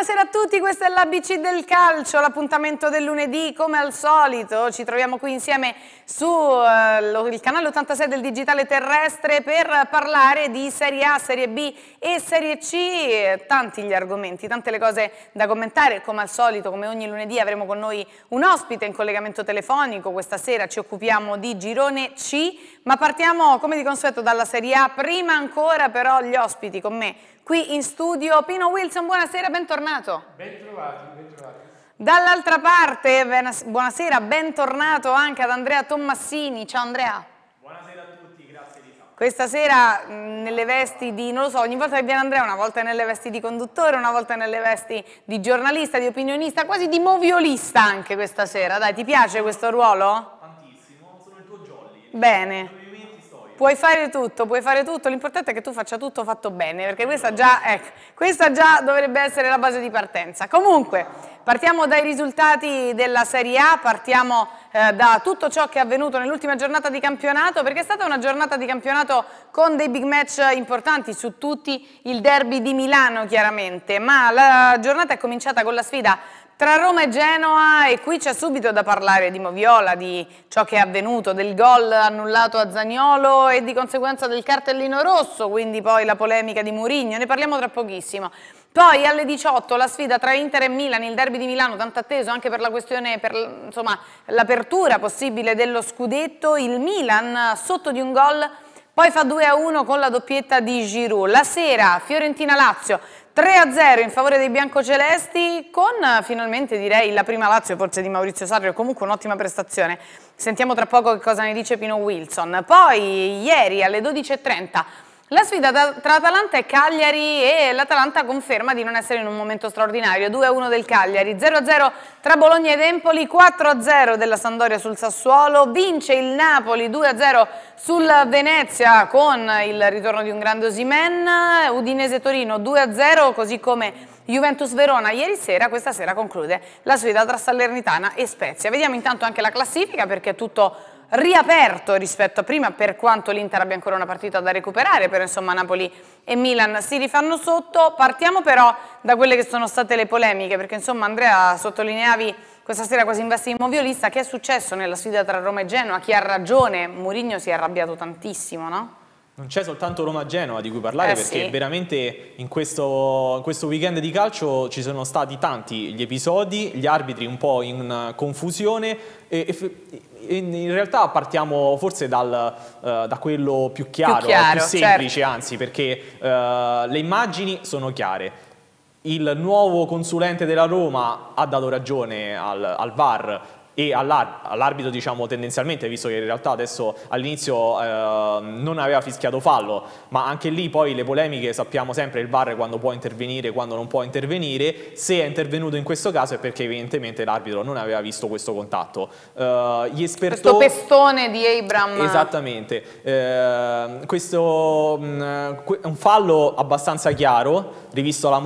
buonasera a tutti, questo è l'ABC del calcio, l'appuntamento del lunedì come al solito, ci troviamo qui insieme sul canale 86 del digitale terrestre per parlare di Serie A, Serie B e Serie C, tanti gli argomenti, tante le cose da commentare, come al solito, come ogni lunedì avremo con noi un ospite in collegamento telefonico, questa sera ci occupiamo di Girone C, ma partiamo come di consueto dalla Serie A, prima ancora però gli ospiti con me. Qui in studio Pino Wilson, buonasera, bentornato. Bentrovati, bentrovati. Dall'altra parte, buonasera, bentornato anche ad Andrea Tommassini. Ciao Andrea. Buonasera a tutti, grazie di tanto. Questa sera nelle vesti di, non lo so, ogni volta che viene Andrea, una volta nelle vesti di conduttore, una volta nelle vesti di giornalista, di opinionista, quasi di moviolista anche questa sera. Dai, ti piace questo ruolo? Tantissimo, sono il tuo jolly. Bene. Puoi fare tutto, l'importante è che tu faccia tutto fatto bene, perché questa già dovrebbe essere la base di partenza. Comunque, partiamo dai risultati della Serie A, partiamo da tutto ciò che è avvenuto nell'ultima giornata di campionato, perché è stata una giornata di campionato con dei big match importanti, su tutti il derby di Milano chiaramente, ma la giornata è cominciata con la sfida tra Roma e Genoa e qui c'è subito da parlare di Moviola, di ciò che è avvenuto, del gol annullato a Zaniolo e di conseguenza del cartellino rosso, quindi poi la polemica di Mourinho, ne parliamo tra pochissimo. Poi alle 18 la sfida tra Inter e Milan, il derby di Milano tanto atteso anche per la questione, per l'apertura possibile dello scudetto, il Milan sotto di un gol, poi fa 2-1 con la doppietta di Giroud. La sera Fiorentina-Lazio 3-0 in favore dei biancocelesti con finalmente direi la prima Lazio forse di Maurizio Sarri, comunque un'ottima prestazione. Sentiamo tra poco che cosa ne dice Pino Wilson. Poi ieri alle 12:30 la sfida tra Atalanta e Cagliari e l'Atalanta conferma di non essere in un momento straordinario, 2-1 del Cagliari, 0-0 tra Bologna ed Empoli, 4-0 della Sampdoria sul Sassuolo, vince il Napoli 2-0 sul Venezia con il ritorno di un grande Osimhen, Udinese-Torino 2-0 così come Juventus-Verona ieri sera, questa sera conclude la sfida tra Salernitana e Spezia. Vediamo intanto anche la classifica perché è tutto riaperto rispetto a prima, per quanto l'Inter abbia ancora una partita da recuperare, però insomma Napoli e Milan si rifanno sotto. Partiamo però da quelle che sono state le polemiche, perché insomma Andrea sottolineavi questa sera quasi in veste di moviolista, che è successo nella sfida tra Roma e Genoa, chi ha ragione, Mourinho si è arrabbiato tantissimo, no? Non c'è soltanto Roma-Genoa di cui parlare perché sì. Veramente in questo weekend di calcio ci sono stati tanti gli episodi, gli arbitri un po' in confusione e in realtà partiamo forse da quello più chiaro più semplice, certo. Anzi, perché le immagini sono chiare. Il nuovo consulente della Roma ha dato ragione al VAR e all'arbitro, diciamo, tendenzialmente, visto che in realtà adesso all'inizio non aveva fischiato fallo, ma anche lì poi le polemiche, sappiamo sempre il VAR quando può intervenire, quando non può intervenire. Se è intervenuto in questo caso è perché evidentemente l'arbitro non aveva visto questo contatto. Questo pestone di Abraham. Esattamente, questo è un fallo abbastanza chiaro, rivisto al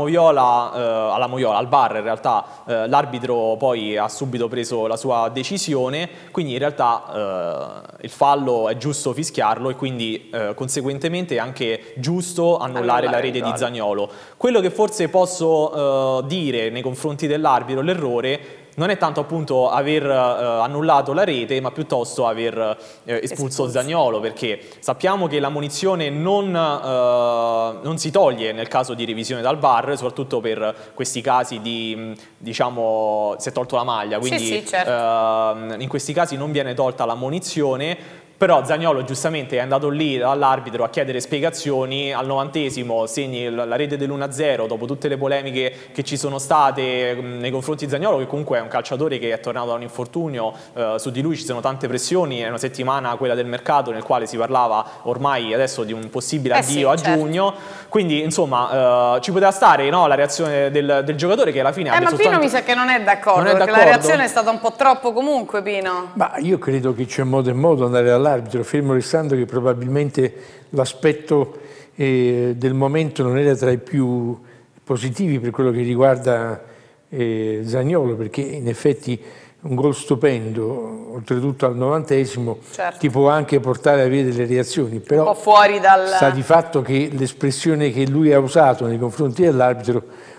VAR in realtà l'arbitro poi ha subito preso la sua decisione, quindi in realtà il fallo è giusto fischiarlo e quindi conseguentemente è anche giusto annullare la rete di Zaniolo. Quello che forse posso dire nei confronti dell'arbitro, l'errore non è tanto appunto aver annullato la rete, ma piuttosto aver espulso Zaniolo, perché sappiamo che l'ammonizione non si toglie nel caso di revisione dal VAR, soprattutto per questi casi di, diciamo, si è tolto la maglia, quindi sì, certo. In questi casi non viene tolta l'ammonizione. Però Zaniolo giustamente è andato lì dall'arbitro a chiedere spiegazioni, al 90esimo segni la rete dell'1-0 dopo tutte le polemiche che ci sono state nei confronti di Zaniolo, che comunque è un calciatore che è tornato da un infortunio, su di lui ci sono tante pressioni, è una settimana quella del mercato nel quale si parlava ormai adesso di un possibile addio a giugno, quindi insomma ci poteva stare, no, la reazione del giocatore che alla fine ma Pino mi sa che non è d'accordo, perché la reazione è stata un po' troppo comunque, Pino. Ma io credo che c'è modo e modo andare all'arbitro, fermo restando che probabilmente l'aspetto del momento non era tra i più positivi per quello che riguarda Zaniolo, perché in effetti un gol stupendo, oltretutto al 90esimo, certo, ti può anche portare a avere delle reazioni, però un po' fuori dal... sta di fatto che l'espressione che lui ha usato nei confronti dell'arbitro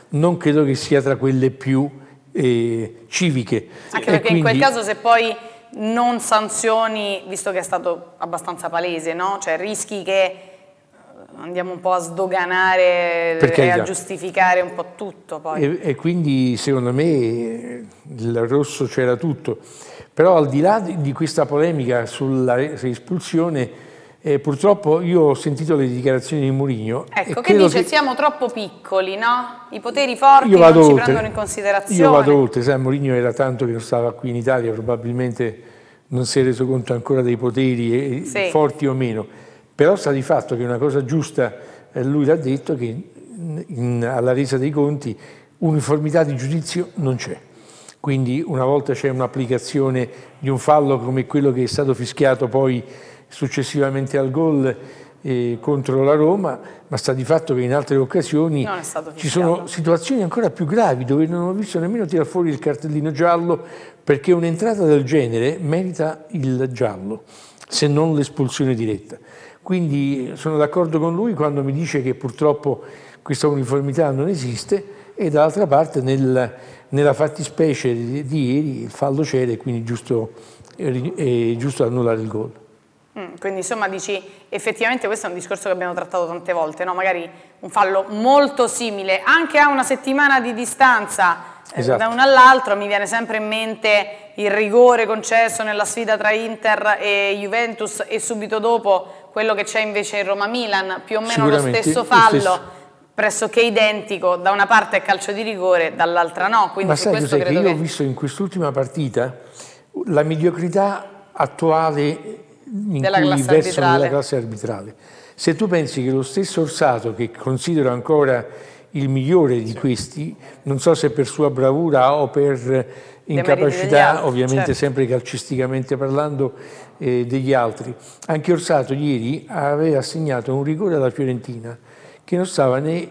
non credo che sia tra quelle più civiche. Anche perché in quel caso, se poi non sanzioni, visto che è stato abbastanza palese, no? Cioè rischi che andiamo un po' a sdoganare e a giustificare un po' tutto poi. E quindi secondo me il rosso c'era tutto. Però al di là di questa polemica sulla espulsione, purtroppo io ho sentito le dichiarazioni di Mourinho. Ecco, che dice siamo troppo piccoli, no? I poteri forti non ci prendono in considerazione. Io vado oltre, sai, Mourinho era tanto che non stava qui in Italia, probabilmente non si è reso conto ancora dei poteri forti o meno. Però sta di fatto che una cosa giusta, lui l'ha detto, che alla resa dei conti uniformità di giudizio non c'è. Quindi una volta c'è un'applicazione di un fallo come quello che è stato fischiato poi successivamente al gol contro la Roma, ma sta di fatto che in altre occasioni ci sono situazioni ancora più gravi dove non ho visto nemmeno tirare fuori il cartellino giallo, perché un'entrata del genere merita il giallo, se non l'espulsione diretta. Quindi sono d'accordo con lui quando mi dice che purtroppo questa uniformità non esiste, e dall'altra parte nella fattispecie di ieri il fallo c'era e quindi è giusto annullare il gol. Quindi insomma dici, effettivamente questo è un discorso che abbiamo trattato tante volte, no? Magari un fallo molto simile, anche a una settimana di distanza da uno all'altro, mi viene sempre in mente il rigore concesso nella sfida tra Inter e Juventus, e subito dopo quello che c'è invece in Roma-Milan, più o meno lo stesso fallo, pressoché identico, da una parte è calcio di rigore, dall'altra no. Quindi ma sai cos'è che io ho visto in quest'ultima partita? La mediocrità attuale della classe arbitrale. Se tu pensi che lo stesso Orsato, che considero ancora il migliore di questi, non so se per sua bravura o per incapacità, ovviamente sempre calcisticamente parlando, degli altri, anche Orsato ieri aveva assegnato un rigore alla Fiorentina che non stava né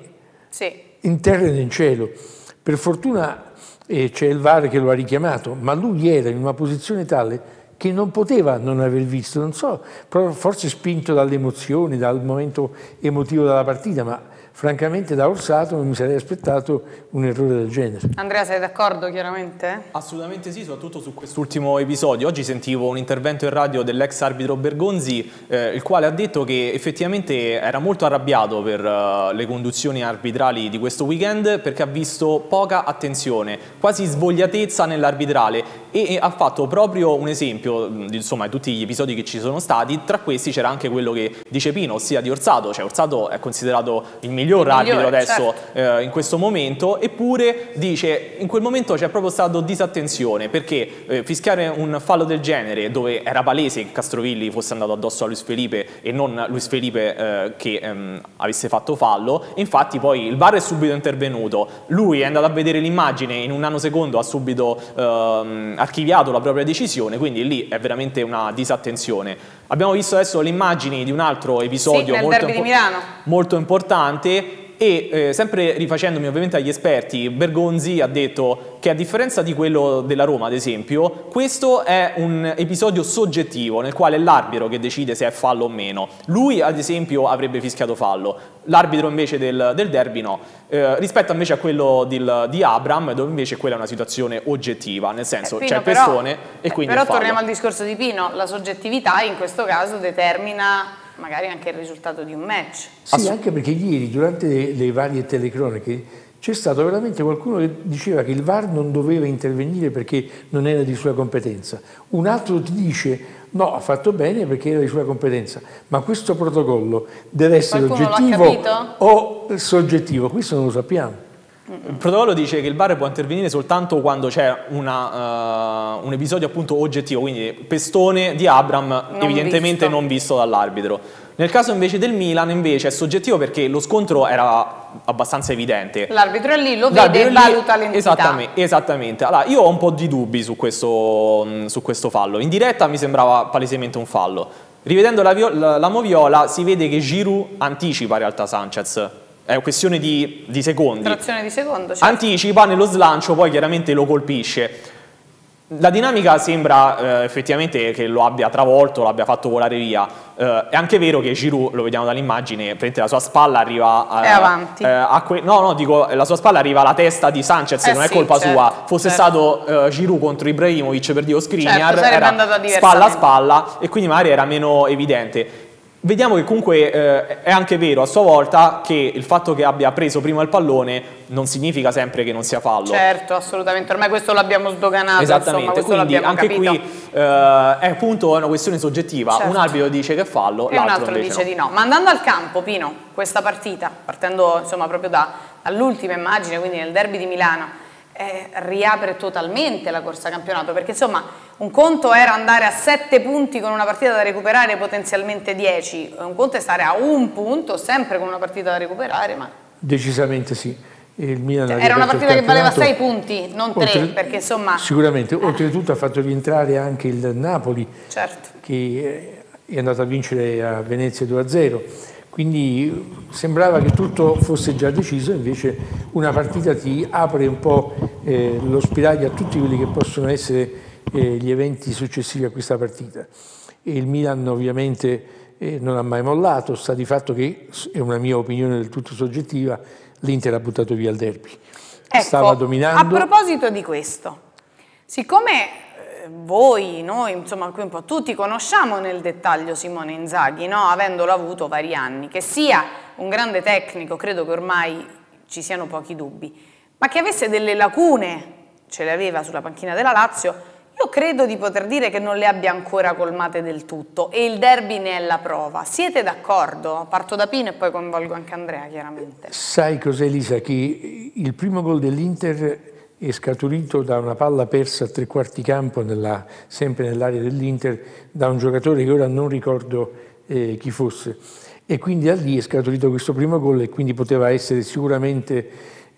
in terra né in cielo. Per fortuna c'è il VAR che lo ha richiamato, ma lui era in una posizione tale che non poteva non aver visto, non so, forse spinto dalle emozioni, dal momento emotivo della partita, ma francamente da Orsato non mi sarei aspettato un errore del genere. Andrea, sei d'accordo chiaramente? Assolutamente sì, soprattutto su quest'ultimo episodio. Oggi sentivo un intervento in radio dell'ex arbitro Bergonzi, il quale ha detto che effettivamente era molto arrabbiato per le conduzioni arbitrali di questo weekend, perché ha visto poca attenzione, quasi svogliatezza nell'arbitrale, e ha fatto proprio un esempio di tutti gli episodi che ci sono stati. Tra questi c'era anche quello che dice Pino, ossia di Orsato. Cioè Orsato è considerato il miglior arbitro adesso, in questo momento, eppure dice in quel momento c'è proprio stato disattenzione, perché fischiare un fallo del genere, dove era palese che Castrovilli fosse andato addosso a Luis Felipe e non Luis Felipe che avesse fatto fallo, e infatti poi il VAR è subito intervenuto, lui è andato a vedere l'immagine, in un nanosecondo ha subito archiviato la propria decisione, quindi lì è veramente una disattenzione. Abbiamo visto adesso le immagini di un altro episodio molto importante, e sempre rifacendomi ovviamente agli esperti, Bergonzi ha detto che a differenza di quello della Roma, ad esempio, questo è un episodio soggettivo nel quale è l'arbitro che decide se è fallo o meno. Lui ad esempio avrebbe fischiato fallo, l'arbitro invece del derby no, rispetto invece a quello di Abraham, dove invece quella è una situazione oggettiva, nel senso c'è il pestone e quindi però torniamo al discorso di Pino, la soggettività in questo caso determina magari anche il risultato di un match. Sì, anche perché ieri durante le varie telecronache c'è stato veramente qualcuno che diceva che il VAR non doveva intervenire perché non era di sua competenza. Un altro ti dice no, ha fatto bene perché era di sua competenza, ma questo protocollo deve essere oggettivo o soggettivo, questo non lo sappiamo. Il protocollo dice che il VAR può intervenire soltanto quando c'è un episodio appunto oggettivo, quindi pestone di Abraham evidentemente non visto dall'arbitro. Nel caso invece del Milan invece è soggettivo perché lo scontro era abbastanza evidente. L'arbitro è lì, lo vede e valuta l'entità. Esattamente. Allora, io ho un po' di dubbi su questo fallo. In diretta mi sembrava palesemente un fallo. Rivedendo la moviola si vede che Giroud anticipa in realtà Sanchez. È questione di secondi. Frazione di secondo, certo. Anticipa nello slancio, poi chiaramente lo colpisce. La dinamica sembra effettivamente che lo abbia travolto, lo abbia fatto volare via. È anche vero che Giroud, lo vediamo dall'immagine, la sua spalla arriva è avanti. Dico, la sua spalla arriva alla testa di Sanchez, non è colpa sua. Fosse stato Giroud contro Ibrahimovic, per Dio Skriniar, era spalla a spalla e quindi magari era meno evidente. Vediamo che comunque è anche vero a sua volta che il fatto che abbia preso prima il pallone non significa sempre che non sia fallo. Certo, assolutamente, ormai questo l'abbiamo sdoganato. Esattamente, insomma, quindi anche capito. qui è appunto una questione soggettiva, certo. Un arbitro dice che è fallo, e un altro invece dice di no. Ma andando al campo, Pino, questa partita, partendo insomma proprio dall'ultima immagine, quindi nel derby di Milano, riapre totalmente la corsa campionato, perché insomma un conto era andare a 7 punti con una partita da recuperare, potenzialmente 10, un conto è stare a 1 punto sempre con una partita da recuperare, ma decisamente sì. Il Milan era una partita che valeva 6 punti, non 3, perché insomma sicuramente, oltretutto ha fatto rientrare anche il Napoli, certo. che è andato a vincere a Venezia 2-0. Quindi sembrava che tutto fosse già deciso, invece una partita ti apre un po' lo spiraglio a tutti quelli che possono essere gli eventi successivi a questa partita. E il Milan ovviamente non ha mai mollato, sta di fatto che, è una mia opinione del tutto soggettiva, l'Inter ha buttato via il derby. Ecco, stava dominando. A proposito di questo, siccome voi, noi, insomma qui un po' tutti conosciamo nel dettaglio Simone Inzaghi, no? Avendolo avuto vari anni, che sia un grande tecnico, credo che ormai ci siano pochi dubbi, ma che avesse delle lacune, ce le aveva sulla panchina della Lazio, io credo di poter dire che non le abbia ancora colmate del tutto e il derby ne è la prova. Siete d'accordo? Parto da Pino e poi coinvolgo anche Andrea, chiaramente. Sai cos'è, Elisa? Che il primo gol dell'Inter è scaturito da una palla persa a 3 quarti campo, sempre nell'area dell'Inter, da un giocatore che ora non ricordo chi fosse. E quindi da lì è scaturito questo primo gol e quindi poteva essere sicuramente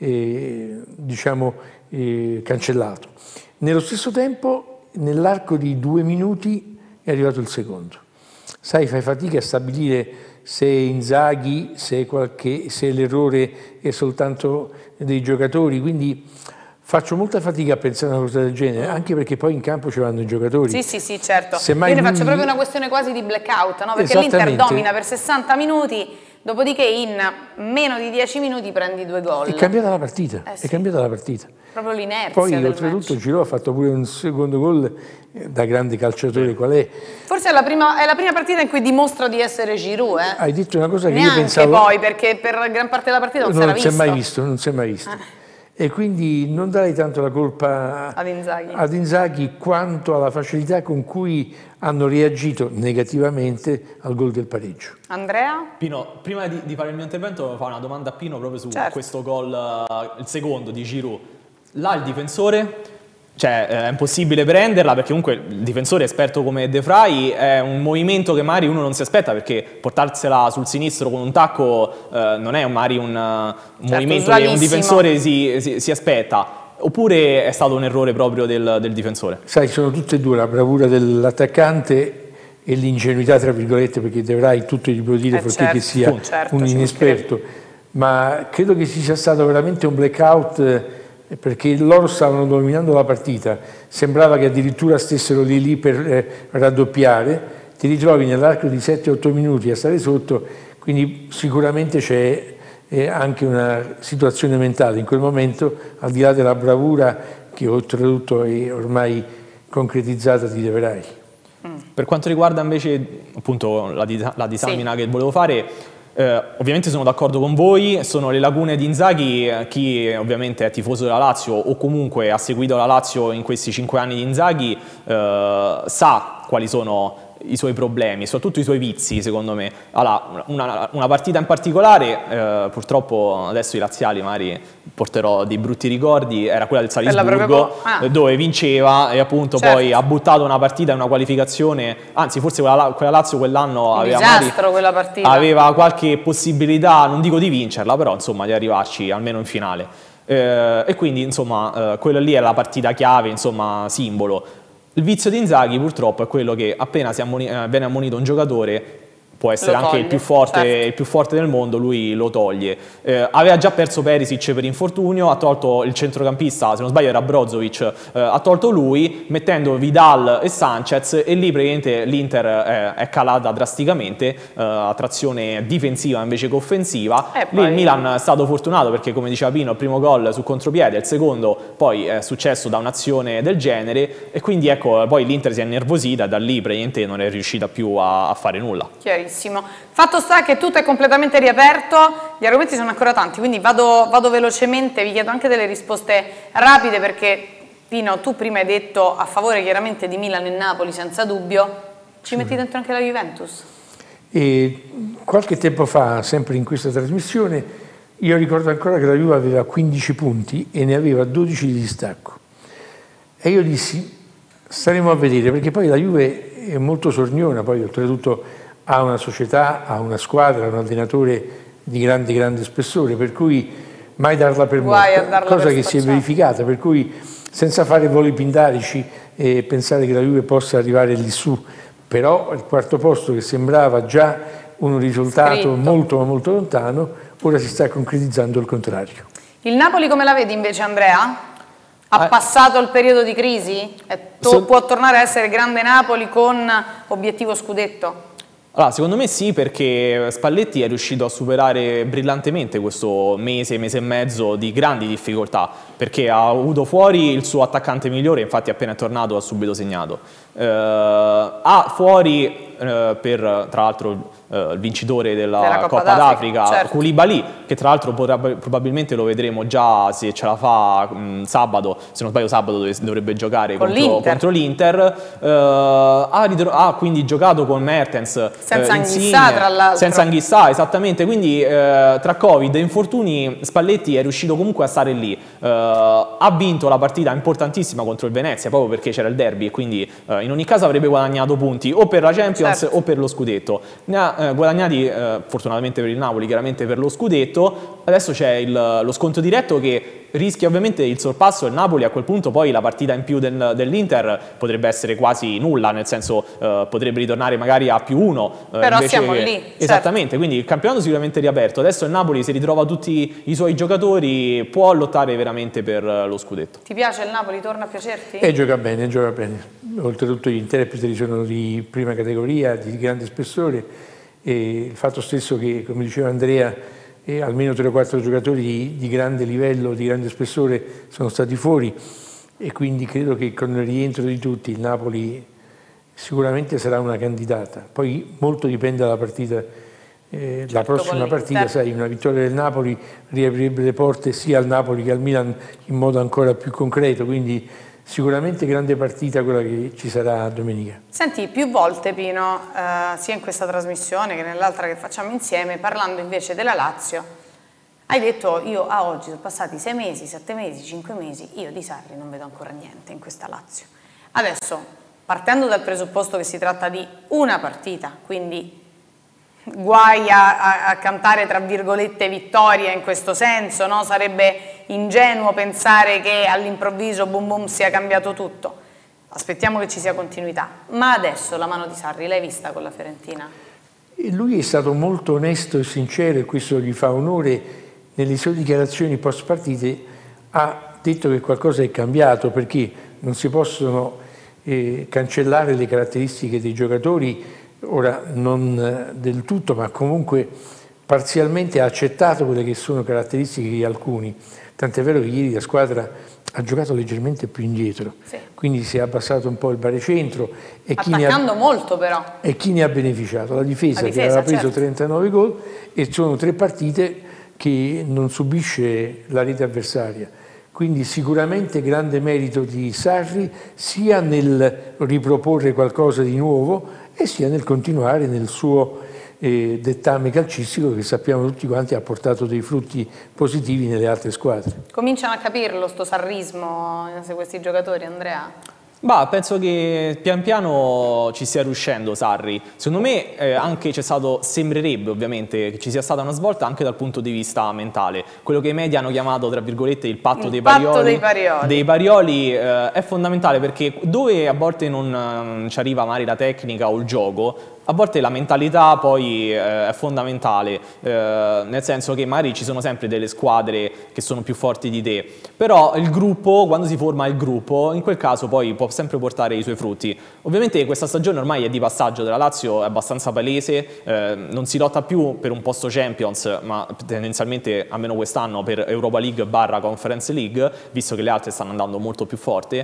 cancellato. Nello stesso tempo, nell'arco di 2 minuti, è arrivato il secondo. Sai, fai fatica a stabilire se Inzaghi, se l'errore è soltanto dei giocatori, quindi faccio molta fatica a pensare a una cosa del genere, anche perché poi in campo ci vanno i giocatori. Sì, certo. Semmai io ne faccio proprio una questione quasi di blackout, no? Perché l'Inter domina per 60 minuti, dopodiché in meno di 10 minuti prendi 2 gol. È cambiata la partita, è cambiata la partita. Proprio l'inerzia. Poi oltretutto Giroud ha fatto pure un secondo gol da grande calciatore qual è. Forse è la prima partita in cui dimostra di essere Giroud. Hai detto una cosa che neanche io pensavo... poi, perché per gran parte della partita non si era visto. Non si è mai visto. E quindi non darei tanto la colpa ad Inzaghi quanto alla facilità con cui hanno reagito negativamente al gol del pareggio. Andrea? Pino, prima di fare il mio intervento volevo fare una domanda a Pino proprio su questo gol, il secondo di Giroud. Là il difensore, cioè è impossibile prenderla perché comunque il difensore esperto come De Vrij è un movimento che magari uno non si aspetta, perché portarsela sul sinistro con un tacco non è magari un movimento che un difensore si aspetta, oppure è stato un errore proprio del difensore? Sai, sono tutte e due, la bravura dell'attaccante e l'ingenuità tra virgolette, perché De Vrij tutto gli può dire perché che sia un inesperto, ma credo che ci sia stato veramente un blackout, perché loro stavano dominando la partita, sembrava che addirittura stessero lì per raddoppiare, ti ritrovi nell'arco di 7-8 minuti a stare sotto, quindi sicuramente c'è anche una situazione mentale in quel momento, al di là della bravura che oltretutto è ormai concretizzata di De Vrij. Per quanto riguarda invece appunto la disamina che volevo fare, ovviamente sono d'accordo con voi, sono le lacune di Inzaghi. Chi ovviamente è tifoso della Lazio o comunque ha seguito la Lazio in questi 5 anni di Inzaghi sa quali sono i suoi problemi, soprattutto i suoi vizi, secondo me. Allora, una partita in particolare, purtroppo adesso i laziali magari porterò dei brutti ricordi, era quella del Salisburgo, dove vinceva e appunto poi ha buttato una partita in una qualificazione, anzi forse quella Lazio quell'anno aveva qualche possibilità, non dico di vincerla, però insomma di arrivarci almeno in finale. E quindi insomma quella lì è la partita chiave, insomma simbolo. Il vizio di Inzaghi purtroppo è quello che appena viene ammonito un giocatore può essere anche il più forte del mondo, lui lo toglie. Aveva già perso Perisic per infortunio, ha tolto il centrocampista, se non sbaglio era Brozovic, ha tolto lui, mettendo Vidal e Sanchez, e lì praticamente l'Inter è calata drasticamente, a trazione difensiva invece che offensiva. Lì il Milan è stato fortunato perché, come diceva Pino, il primo gol su contropiede, il secondo poi è successo da un'azione del genere, e quindi ecco, poi l'Inter si è innervosita e da lì praticamente non è riuscita più a fare nulla. Fatto sta che tutto è completamente riaperto, gli argomenti sono ancora tanti, quindi vado velocemente, vi chiedo anche delle risposte rapide, perché Pino, tu prima hai detto a favore chiaramente di Milan e Napoli senza dubbio, ci metti dentro anche la Juventus? E qualche tempo fa, sempre in questa trasmissione, io ricordo ancora che la Juve aveva 15 punti e ne aveva 12 di distacco, e io dissi staremo a vedere, perché poi la Juve è molto sorniona, poi oltretutto ha una società, ha una squadra, ha un allenatore di grande spessore, per cui mai darla per morta, cosa che si è verificata, per cui senza fare voli pindarici e pensare che la Juve possa arrivare lì su, però il quarto posto, che sembrava già un risultato molto lontano, ora si sta concretizzando il contrario. Il Napoli come la vedi invece, Andrea? Ha passato il periodo di crisi? Può tornare a essere grande Napoli con obiettivo scudetto? Allora, secondo me sì, perché Spalletti è riuscito a superare brillantemente questo mese e mezzo di grandi difficoltà, perché ha avuto fuori il suo attaccante migliore, infatti appena è tornato ha subito segnato. Ha fuori tra l'altro il vincitore della Coppa d'Africa, Koulibaly, che tra l'altro probabilmente lo vedremo già, se ce la fa sabato, se non sbaglio sabato dovrebbe giocare contro l'Inter. Ha quindi giocato con Mertens, senza Anghissà tra l'altro. Senza Anghissà, esattamente, quindi tra Covid e infortuni Spalletti è riuscito comunque a stare lì. Ha vinto la partita importantissima contro il Venezia, proprio perché c'era il derby, e quindi in ogni caso avrebbe guadagnato punti o per la Champions o per lo scudetto. Ne ha guadagnati fortunatamente per il Napoli, chiaramente per lo scudetto. Adesso c'è lo sconto diretto che rischia ovviamente il sorpasso del Napoli. A quel punto poi la partita in più dell'Inter potrebbe essere quasi nulla, nel senso potrebbe ritornare magari a +1. Però siamo lì. Esattamente, quindi il campionato sicuramente riaperto. Adesso il Napoli, se ritrova tutti i suoi giocatori, può lottare veramente per lo scudetto. Ti piace il Napoli? Torna a piacerti? Gioca bene, gioca bene. Oltretutto gli interpreti sono di prima categoria, di grande spessore, e il fatto stesso che, come diceva Andrea, almeno 3 o 4 giocatori di grande livello, di grande spessore sono stati fuori, e quindi credo che con il rientro di tutti il Napoli sicuramente sarà una candidata. Poi molto dipende dalla partita, la prossima partita, sai, una vittoria del Napoli riaprirebbe le porte sia al Napoli che al Milan in modo ancora più concreto, quindi sicuramente grande partita quella che ci sarà domenica. Senti, più volte Pino, sia in questa trasmissione che nell'altra che facciamo insieme, parlando invece della Lazio, hai detto io a oggi sono passati 6 mesi, 7 mesi, 5 mesi, io di Sarri non vedo ancora niente in questa Lazio. Adesso, partendo dal presupposto che si tratta di una partita, quindi guai a cantare tra virgolette vittoria in questo senso, no? Sarebbe ingenuo pensare che all'improvviso boom boom sia cambiato tutto. Aspettiamo che ci sia continuità. Ma adesso la mano di Sarri l'hai vista con la Fiorentina? E lui è stato molto onesto e sincero, e questo gli fa onore. Nelle sue dichiarazioni post partite ha detto che qualcosa è cambiato, perché non si possono cancellare le caratteristiche dei giocatori. Ora non del tutto, ma comunque parzialmente ha accettato quelle che sono caratteristiche di alcuni, tant'è vero che ieri la squadra ha giocato leggermente più indietro, quindi si è abbassato un po' il baricentro, e attaccando molto però. E chi ne ha beneficiato? La difesa che aveva preso 39 gol, e sono 3 partite che non subisce la rete avversaria. Quindi sicuramente grande merito di Sarri, sia nel riproporre qualcosa di nuovo e sia nel continuare nel suo dettame calcistico, che sappiamo tutti quanti ha portato dei frutti positivi nelle altre squadre. Cominciano a capirlo sto sarrismo questi giocatori, Andrea? Bah, penso che pian piano ci stia riuscendo Sarri. Secondo me anche sembrerebbe ovviamente che ci sia stata una svolta anche dal punto di vista mentale. Quello che i media hanno chiamato, tra virgolette, il patto dei Parioli è fondamentale, perché dove a volte non ci arriva magari la tecnica o il gioco, a volte la mentalità poi è fondamentale, nel senso che magari ci sono sempre delle squadre che sono più forti di te, però il gruppo, quando si forma il gruppo, in quel caso poi può sempre portare i suoi frutti. Ovviamente questa stagione ormai è di passaggio della Lazio, è abbastanza palese, non si lotta più per un posto Champions, ma tendenzialmente, almeno quest'anno, per Europa League / Conference League, visto che le altre stanno andando molto più forte.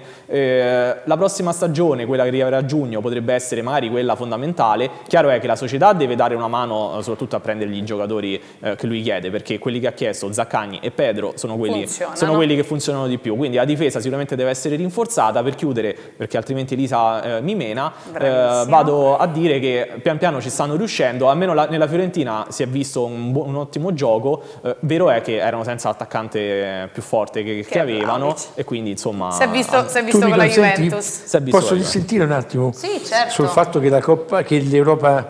La prossima stagione, quella che arriverà a giugno, potrebbe essere magari quella fondamentale. Chiaro è che la società deve dare una mano soprattutto a prendergli i giocatori che lui chiede, perché quelli che ha chiesto, Zaccagni e Pedro, sono quelli che funzionano di più. Quindi la difesa sicuramente deve essere rinforzata. Per chiudere, perché altrimenti Elisa mi mena, vado a dire che pian piano ci stanno riuscendo, almeno nella Fiorentina si è visto un ottimo gioco, vero è che erano senza l'attaccante più forte che avevano, e quindi insomma si è visto con la Juventus. Posso dissentire un attimo? Sì, certo. Sul fatto che l'Europa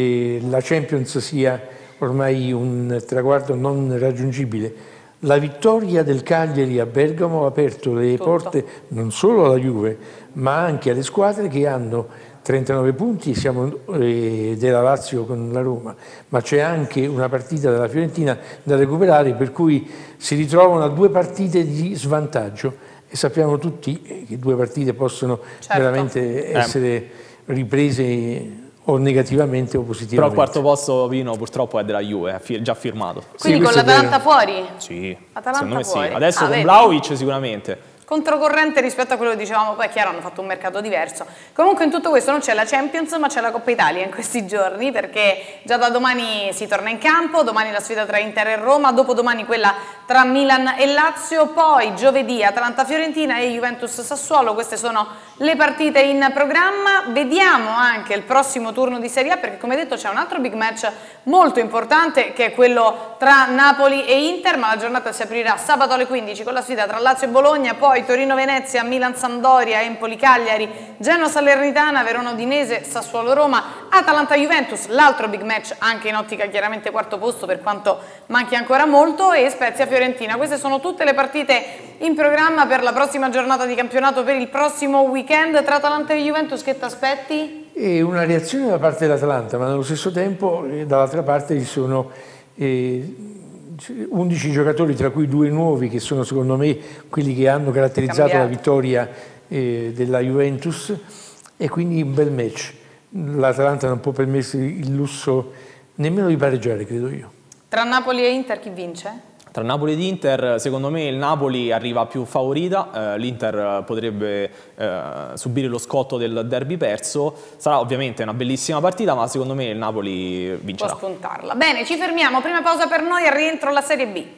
e la Champions sia ormai un traguardo non raggiungibile. La vittoria del Cagliari a Bergamo ha aperto le porte non solo alla Juve, ma anche alle squadre che hanno 39 punti, siamo della Lazio con la Roma, ma c'è anche una partita della Fiorentina da recuperare, per cui si ritrovano a 2 partite di svantaggio, e sappiamo tutti che 2 partite possono veramente essere riprese o negativamente o positivamente. Però il quarto posto, Pino, purtroppo è della Juve, è già firmato. Quindi con l'Atalanta fuori? Sì, Atalanta secondo me fuori. Sì. Adesso con vedi? Vlahovic sicuramente. Controcorrente rispetto a quello che dicevamo, poi è chiaro, hanno fatto un mercato diverso. Comunque in tutto questo non c'è la Champions, ma c'è la Coppa Italia in questi giorni, perché già da domani si torna in campo, domani la sfida tra Inter e Roma, dopodomani quella tra Milan e Lazio, poi giovedì Atalanta-Fiorentina e Juventus-Sassuolo. Queste sono le partite in programma. Vediamo anche il prossimo turno di Serie A, perché come detto c'è un altro big match molto importante, che è quello tra Napoli e Inter, ma la giornata si aprirà sabato alle 15 con la sfida tra Lazio e Bologna, poi Torino-Venezia, Milan-Sampdoria, Empoli-Cagliari, Genoa-Salernitana, Verona-Udinese, Sassuolo-Roma, Atalanta-Juventus, l'altro big match anche in ottica chiaramente quarto posto, per quanto manchi ancora molto, e Spezia-Fiorentina. Queste sono tutte le partite in programma per la prossima giornata di campionato, per il prossimo weekend. Tra Atalanta e Juventus che ti aspetti? E una reazione da parte dell'Atalanta, ma nello stesso tempo dall'altra parte ci sono 11 giocatori, tra cui 2 nuovi, che sono secondo me quelli che hanno caratterizzato la vittoria della Juventus, e quindi un bel match. L'Atalanta non può permettersi il lusso nemmeno di pareggiare, credo io. Tra Napoli e Inter chi vince? Tra Napoli ed Inter, secondo me il Napoli arriva più favorita, l'Inter potrebbe subire lo scotto del derby perso. Sarà ovviamente una bellissima partita, ma secondo me il Napoli vincerà. Può spuntarla. Bene, ci fermiamo, prima pausa per noi, al rientro la Serie B.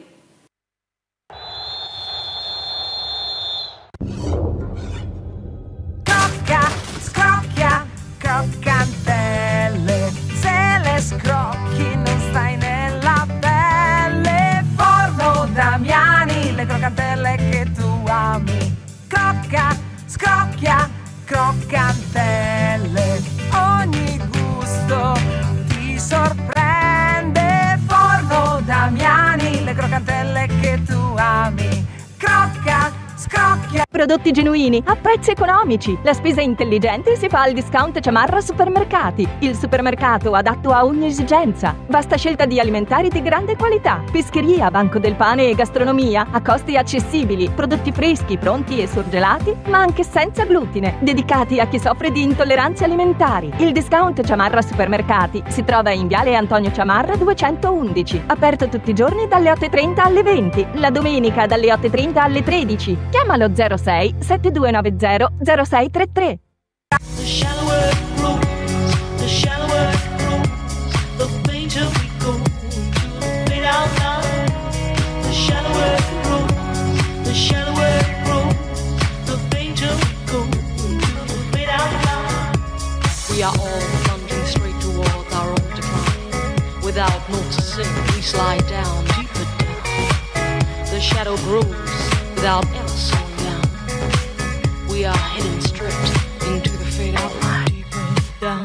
Crocca, scrocchia, croccantelle, se le scrocchi non stai nella pelle. Forno Damiani, le croccantelle che tu ami. Crocca, scrocchia, croccantelle, ogni gusto ti sorprende. Forno Damiani, le croccantelle che tu ami. Crocca, scrocchia. Prodotti genuini a prezzi economici. La spesa intelligente si fa al Discount Ciamarra Supermercati, il supermercato adatto a ogni esigenza. Vasta scelta di alimentari di grande qualità, pescheria, banco del pane e gastronomia a costi accessibili, prodotti freschi, pronti e surgelati, ma anche senza glutine, dedicati a chi soffre di intolleranze alimentari. Il Discount Ciamarra Supermercati si trova in Viale Antonio Ciamarra 211, aperto tutti i giorni dalle 8:30 alle 20, la domenica dalle 8:30 alle 13. Chiamalo 06 7290 0633. The shallower it grows, the shallower it grows, the fainter we go to the fade out line. The shallower it grows, the shallower it grows, the fainter we go to the fade out line. We are all plunging straight towards our own decline. Without naught to sing, we slide down, deeper down. The shadow grows without ever slowing down. We are heading straight into the fade out line, deeper down.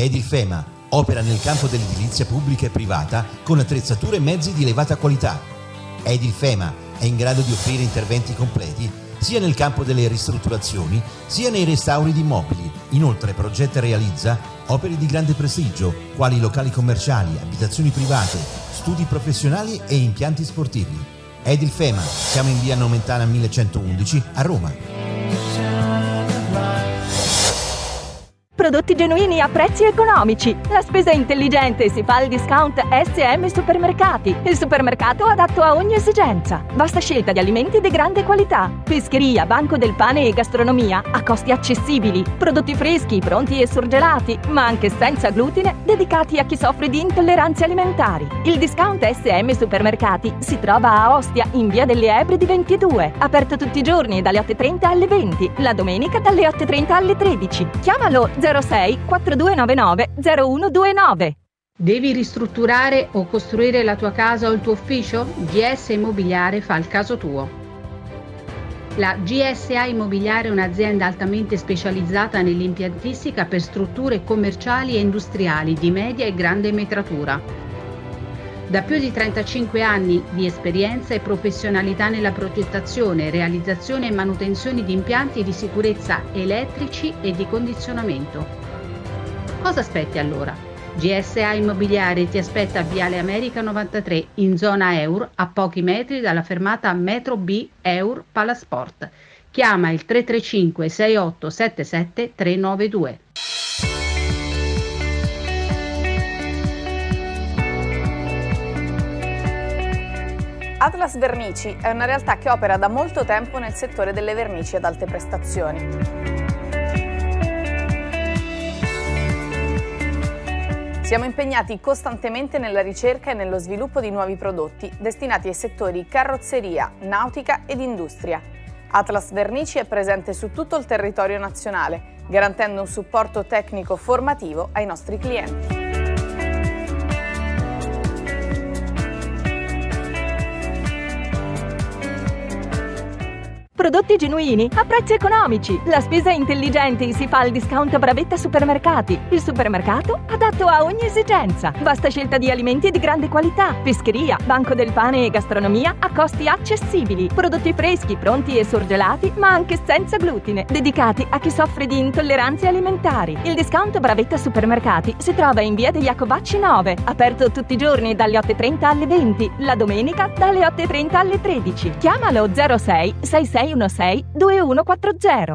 Edilfema opera nel campo dell'edilizia pubblica e privata con attrezzature e mezzi di elevata qualità. Edilfema è in grado di offrire interventi completi sia nel campo delle ristrutturazioni sia nei restauri di immobili. Inoltre progetta e realizza opere di grande prestigio quali locali commerciali, abitazioni private, studi professionali e impianti sportivi. Edilfema, siamo in via Nomentana 1111 a Roma. Prodotti genuini a prezzi economici. La spesa intelligente si fa al discount SM Supermercati, il supermercato adatto a ogni esigenza. Vasta scelta di alimenti di grande qualità. Pescheria, banco del pane e gastronomia a costi accessibili. Prodotti freschi, pronti e surgelati, ma anche senza glutine, dedicati a chi soffre di intolleranze alimentari. Il discount SM Supermercati si trova a Ostia, in via delle Ebridi 22. Aperto tutti i giorni dalle 8:30 alle 20, la domenica dalle 8:30 alle 13. Chiamalo 06 4299 0129. Devi ristrutturare o costruire la tua casa o il tuo ufficio? GS Immobiliare fa il caso tuo. La GSA Immobiliare è un'azienda altamente specializzata nell'impiantistica per strutture commerciali e industriali di media e grande metratura. Da più di 35 anni di esperienza e professionalità nella progettazione, realizzazione e manutenzione di impianti di sicurezza elettrici e di condizionamento. Cosa aspetti allora? GSA Immobiliare ti aspetta a Viale America 93 in zona Eur, a pochi metri dalla fermata Metro B Eur Palasport. Chiama il 335 6877 392. Atlas Vernici è una realtà che opera da molto tempo nel settore delle vernici ad alte prestazioni. Siamo impegnati costantemente nella ricerca e nello sviluppo di nuovi prodotti destinati ai settori carrozzeria, nautica ed industria. Atlas Vernici è presente su tutto il territorio nazionale, garantendo un supporto tecnico formativo ai nostri clienti. Prodotti genuini a prezzi economici. La spesa intelligente si fa al discount Bravetta Supermercati, il supermercato adatto a ogni esigenza. Vasta scelta di alimenti di grande qualità, pescheria, banco del pane e gastronomia a costi accessibili. Prodotti freschi, pronti e surgelati, ma anche senza glutine, dedicati a chi soffre di intolleranze alimentari. Il discount Bravetta Supermercati si trova in via degli Iacovacci 9, aperto tutti i giorni dalle 8:30 alle 20, la domenica dalle 8:30 alle 13. Chiamalo 06 66 16 2140.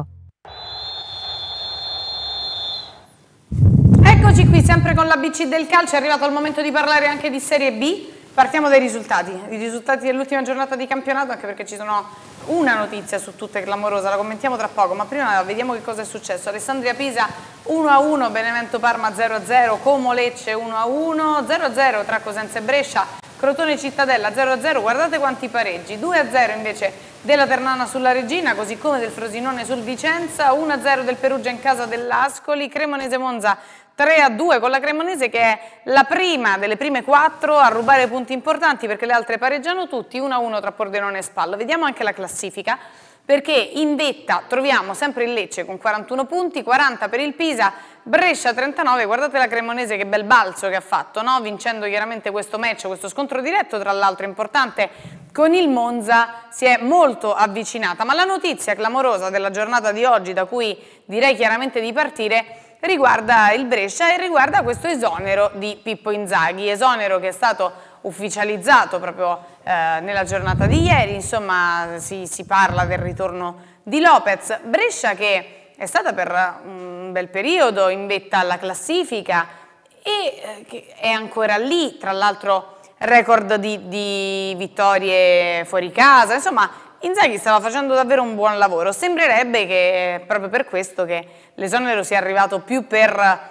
Eccoci qui sempre con l'ABC del calcio, è arrivato il momento di parlare anche di Serie B. Partiamo dai risultati, i risultati dell'ultima giornata di campionato, anche perché ci sono una notizia su tutte clamorosa, la commentiamo tra poco, ma prima vediamo che cosa è successo. Alessandria Pisa 1-1, Benevento Parma 0-0, Como Lecce 1-1, 0-0 tra Cosenza e Brescia, Crotone Cittadella 0-0, guardate quanti pareggi, 2-0 invece della Ternana sulla Regina, così come del Frosinone sul Vicenza, 1-0 del Perugia in casa dell'Ascoli, Cremonese Monza 3-2 con la Cremonese che è la prima delle prime 4 a rubare punti importanti perché le altre pareggiano tutti, 1-1 tra Pordenone e Spal. Vediamo anche la classifica perché in vetta troviamo sempre il Lecce con 41 punti, 40 per il Pisa, Brescia 39, guardate la Cremonese che bel balzo che ha fatto, no? Vincendo chiaramente questo match, questo scontro diretto tra l'altro importante con il Monza si è molto avvicinata, ma la notizia clamorosa della giornata di oggi da cui direi chiaramente di partire riguarda il Brescia e riguarda questo esonero di Pippo Inzaghi, esonero che è stato ufficializzato proprio nella giornata di ieri, insomma si parla del ritorno di Lopez. Brescia che è stata per un bel periodo in vetta alla classifica e che è ancora lì, tra l'altro record di vittorie fuori casa, insomma Inzaghi stava facendo davvero un buon lavoro. Sembrerebbe che è proprio per questo che l'esonero sia arrivato più per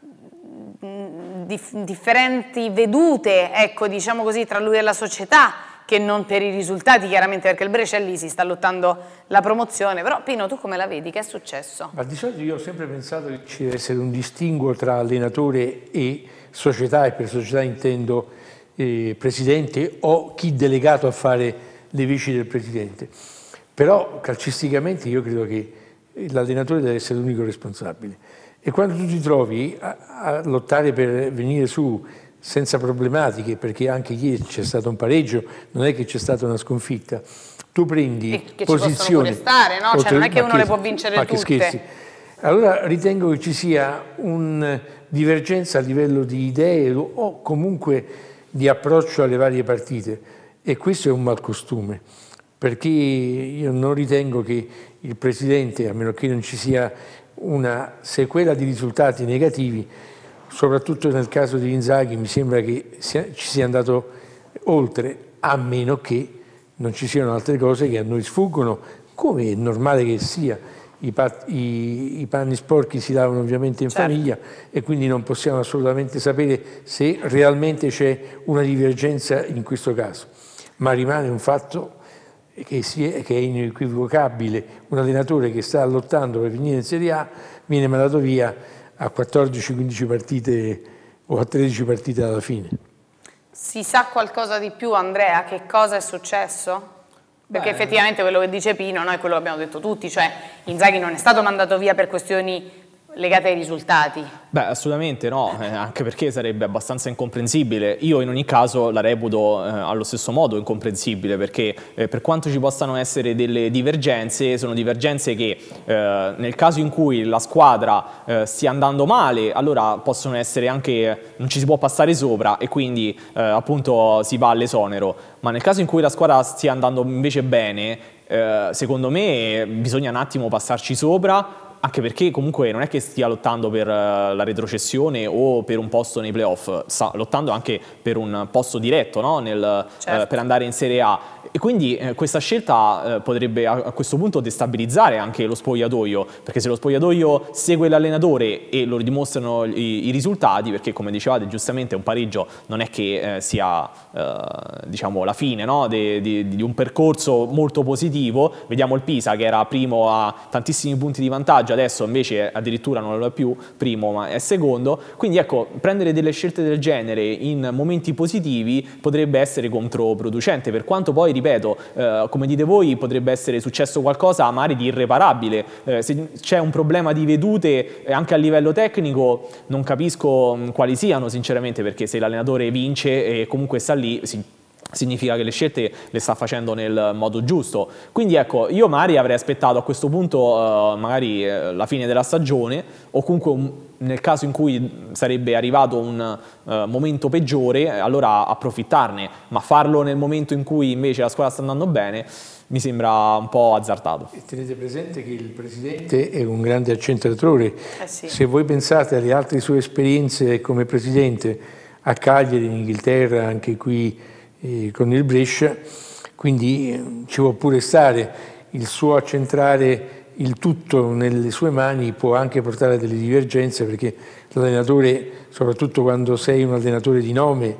differenti vedute, ecco, diciamo così, tra lui e la società, che non per i risultati, chiaramente, perché il Brescia è lì, si sta lottando la promozione. Però Pino, tu come la vedi? Che è successo? Ma di solito io ho sempre pensato che ci deve essere un distinguo tra allenatore e società, e per società intendo presidente o chi delegato a fare le vici del presidente. Però calcisticamente io credo che l'allenatore deve essere l'unico responsabile. E quando tu ti trovi a lottare per venire su senza problematiche, perché anche ieri c'è stato un pareggio, non è che c'è stata una sconfitta, tu prendi che posizioni... ci possono pure stare, no? Cioè non è che uno le può vincere tutte. Che scherzi. Allora ritengo che ci sia una divergenza a livello di idee o comunque di approccio alle varie partite, e questo è un malcostume, perché io non ritengo che il Presidente, a meno che non ci sia una sequela di risultati negativi, soprattutto nel caso di Inzaghi mi sembra che ci sia andato oltre, a meno che non ci siano altre cose che a noi sfuggono, come è normale che sia. I panni sporchi si lavano ovviamente in famiglia, e quindi non possiamo assolutamente sapere se realmente c'è una divergenza in questo caso, ma rimane un fatto che è inequivocabile. Un allenatore che sta lottando per venire in Serie A viene mandato via a 14-15 partite o a 13 partite alla fine. Si sa qualcosa di più, Andrea? Che cosa è successo? Perché effettivamente quello che dice Pino, noi quello che abbiamo detto tutti, cioè Inzaghi non è stato mandato via per questioni legate ai risultati. Beh, assolutamente no, anche perché sarebbe abbastanza incomprensibile. Io in ogni caso la reputo allo stesso modo incomprensibile, perché per quanto ci possano essere delle divergenze, sono divergenze che nel caso in cui la squadra stia andando male, allora possono essere anche, non ci si può passare sopra e quindi appunto si va all'esonero, ma nel caso in cui la squadra stia andando invece bene, secondo me bisogna un attimo passarci sopra, anche perché comunque non è che stia lottando per la retrocessione o per un posto nei playoff, sta lottando anche per un posto diretto, no? Per andare in Serie A. E quindi questa scelta potrebbe a questo punto destabilizzare anche lo spogliatoio, perché se lo spogliatoio segue l'allenatore e lo dimostrano i risultati, perché come dicevate giustamente un pareggio non è che sia diciamo la fine, no? di un percorso molto positivo. Vediamo il Pisa che era primo a tantissimi punti di vantaggio, adesso invece addirittura non lo è più primo ma è secondo, quindi ecco, prendere delle scelte del genere in momenti positivi potrebbe essere controproducente, per quanto poi ripeto, come dite voi, potrebbe essere successo qualcosa magari di irreparabile. Se c'è un problema di vedute anche a livello tecnico non capisco quali siano sinceramente, perché se l'allenatore vince e comunque sta lì significa che le scelte le sta facendo nel modo giusto. Quindi ecco, io magari avrei aspettato a questo punto magari la fine della stagione, o comunque nel caso in cui sarebbe arrivato un momento peggiore, allora approfittarne, ma farlo nel momento in cui invece la squadra sta andando bene mi sembra un po' azzardato. E tenete presente che il Presidente è un grande accentratore. Sì. Se voi pensate alle altre sue esperienze come Presidente a Cagliari, in Inghilterra, anche qui con il Brescia, quindi ci può pure stare. Il suo accentrare il tutto nelle sue mani può anche portare a delle divergenze, perché l'allenatore, soprattutto quando sei un allenatore di nome,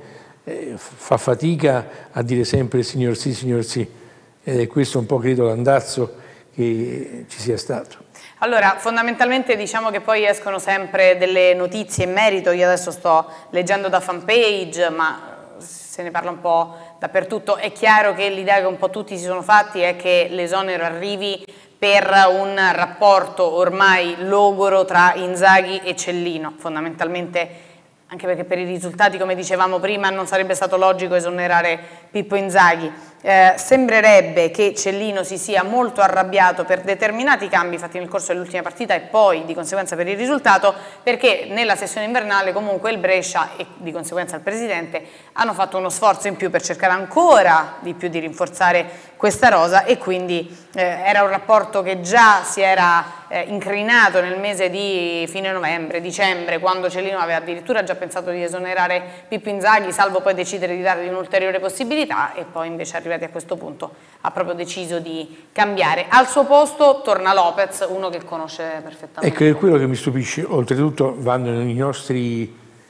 fa fatica a dire sempre signor sì, signor sì, ed è questo un po' credo l'andazzo che ci sia stato. Allora, fondamentalmente diciamo che poi escono sempre delle notizie in merito, io adesso sto leggendo da Fanpage, ma se ne parla un po' dappertutto. È chiaro che l'idea che un po' tutti si sono fatti è che l'esonero arrivi per un rapporto ormai logoro tra Inzaghi e Cellino, fondamentalmente anche perché per i risultati, come dicevamo prima, non sarebbe stato logico esonerare Pippo Inzaghi. Sembrerebbe che Cellino si sia molto arrabbiato per determinati cambi fatti nel corso dell'ultima partita e poi di conseguenza per il risultato, perché nella sessione invernale comunque il Brescia e di conseguenza il Presidente hanno fatto uno sforzo in più per cercare ancora di più di rinforzare questa rosa, e quindi era un rapporto che già si era incrinato nel mese di fine novembre, dicembre, quando Cellino aveva addirittura già pensato di esonerare Pippo Inzaghi, salvo poi decidere di dargli un'ulteriore possibilità, e poi invece arrivati a questo punto ha proprio deciso di cambiare. Al suo posto torna Lopez, uno che conosce perfettamente. Ecco, è quello che mi stupisce. Oltretutto vanno i nostri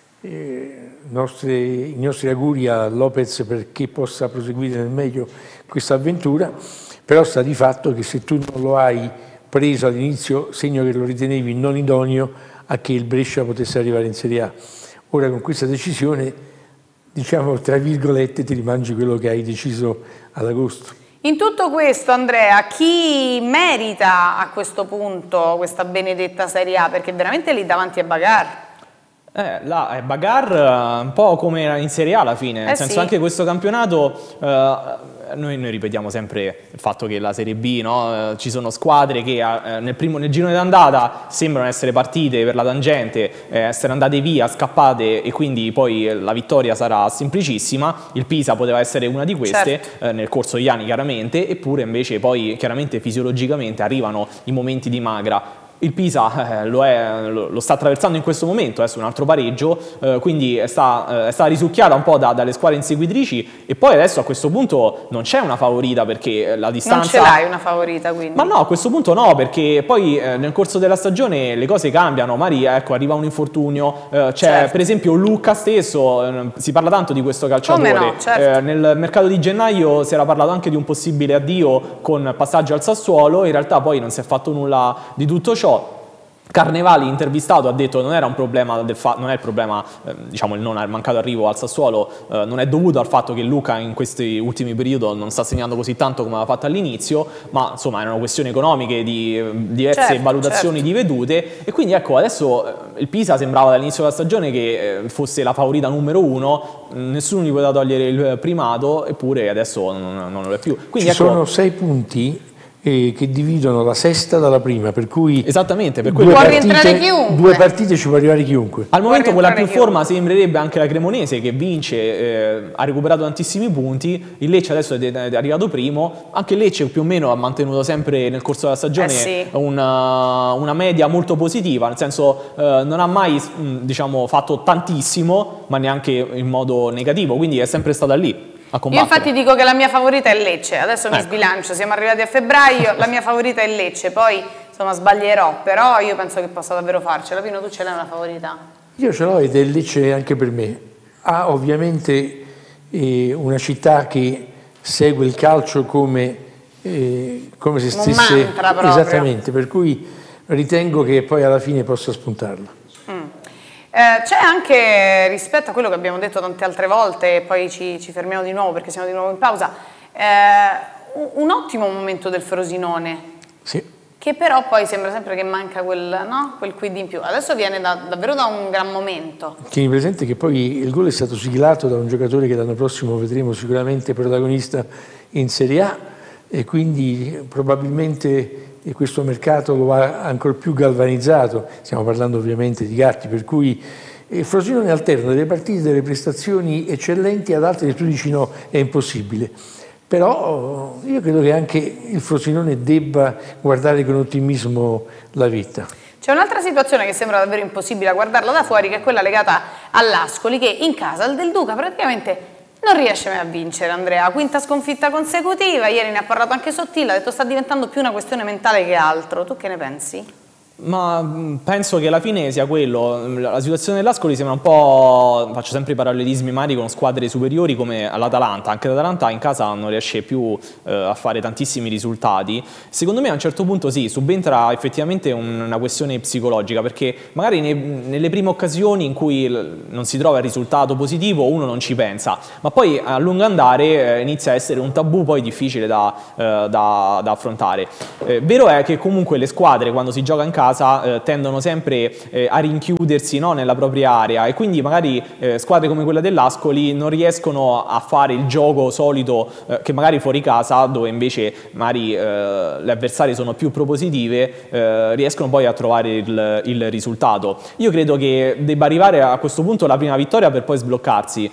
auguri a Lopez perché possa proseguire nel meglio questa avventura, però sta di fatto che se tu non lo hai preso all'inizio, segno che lo ritenevi non idoneo a che il Brescia potesse arrivare in Serie A. Ora con questa decisione, diciamo tra virgolette, ti rimangi quello che hai deciso ad agosto. In tutto questo, Andrea, chi merita a questo punto questa benedetta Serie A? Perché veramente lì davanti è Bagar. Là è Bagar un po' come in Serie A alla fine, nel senso sì. Anche questo campionato, noi ripetiamo sempre il fatto che la Serie B, no? Ci sono squadre che nel girone d'andata sembrano essere partite per la tangente, essere andate via, scappate, e quindi poi la vittoria sarà semplicissima. Il Pisa poteva essere una di queste, certo, nel corso degli anni chiaramente, eppure invece poi chiaramente fisiologicamente arrivano i momenti di magra. Il Pisa lo sta attraversando in questo momento, su un altro pareggio, quindi è stata risucchiata un po' dalle squadre inseguitrici, e poi adesso a questo punto non c'è una favorita, perché la distanza... Non ce l'hai una favorita, quindi? Ma no, a questo punto no, perché poi nel corso della stagione le cose cambiano. Magari arriva un infortunio, c'è certo, per esempio Lucca stesso, si parla tanto di questo calciatore. Come no? Certo. Nel mercato di gennaio si era parlato anche di un possibile addio con passaggio al Sassuolo, in realtà poi non si è fatto nulla di tutto ciò. Carnevali, intervistato, ha detto non era un problema non è il problema, diciamo, il non mancato arrivo al Sassuolo non è dovuto al fatto che Luca in questi ultimi periodi non sta segnando così tanto come aveva fatto all'inizio, ma insomma erano questioni economiche, di diverse valutazioni di vedute, e quindi ecco, adesso il Pisa sembrava dall'inizio della stagione che fosse la favorita numero 1, nessuno gli poteva togliere il primato, eppure adesso non lo è più. Quindi, ci sono 6 punti che dividono la sesta dalla prima, per cui esattamente, per può rientrare chiunque. 2 partite ci può arrivare chiunque. Al momento quella più forma sembrerebbe anche la Cremonese, che vince, ha recuperato tantissimi punti. Il Lecce adesso è arrivato primo, anche il Lecce più o meno ha mantenuto sempre nel corso della stagione una media molto positiva, nel senso non ha mai diciamo fatto tantissimo, ma neanche in modo negativo, quindi è sempre stata lì. Io infatti dico che la mia favorita è Lecce, adesso mi sbilancio, siamo arrivati a febbraio, la mia favorita è Lecce, poi insomma sbaglierò, però io penso che possa davvero farcela. Pino, tu ce l'hai una favorita? Io ce l'ho, ed è Lecce anche per me. Ha ovviamente una città che segue il calcio come se stesse... Un mantra proprio. Esattamente, per cui ritengo che poi alla fine possa spuntarla. C'è anche, rispetto a quello che abbiamo detto tante altre volte, e poi ci fermiamo di nuovo perché siamo di nuovo in pausa, un ottimo momento del Frosinone, sì, che però poi sembra sempre che manca quel quid in più. Adesso viene davvero da un gran momento. Tieni presente che poi il gol è stato siglato da un giocatore che l'anno prossimo vedremo sicuramente protagonista in Serie A, e quindi probabilmente questo mercato lo ha ancora più galvanizzato. Stiamo parlando ovviamente di Gatti, per cui Frosinone alterna delle partite, delle prestazioni eccellenti ad altre che tu dici no, è impossibile. Però io credo che anche il Frosinone debba guardare con ottimismo la vita. C'è un'altra situazione che sembra davvero impossibile a guardarla da fuori, che è quella legata all'Ascoli, che in casa il Del Duca praticamente non riesce mai a vincere, Andrea. Quinta sconfitta consecutiva, ieri ne ha parlato anche Sottile, ha detto sta diventando più una questione mentale che altro. Tu che ne pensi? Ma penso che alla fine sia quello. La situazione dell'Ascoli sembra un po', faccio sempre i parallelismi magari con squadre superiori come l'Atalanta. Anche l'Atalanta in casa non riesce più a fare tantissimi risultati. Secondo me a un certo punto sì, subentra effettivamente una questione psicologica, perché magari nelle prime occasioni in cui non si trova il risultato positivo uno non ci pensa, ma poi a lungo andare inizia a essere un tabù poi difficile da affrontare. Vero è che comunque le squadre, quando si gioca in casa, tendono sempre a rinchiudersi, no, nella propria area, e quindi magari squadre come quella dell'Ascoli non riescono a fare il gioco solito che magari fuori casa, dove invece magari le avversarie sono più propositive, riescono poi a trovare il risultato. Io credo che debba arrivare a questo punto la prima vittoria per poi sbloccarsi.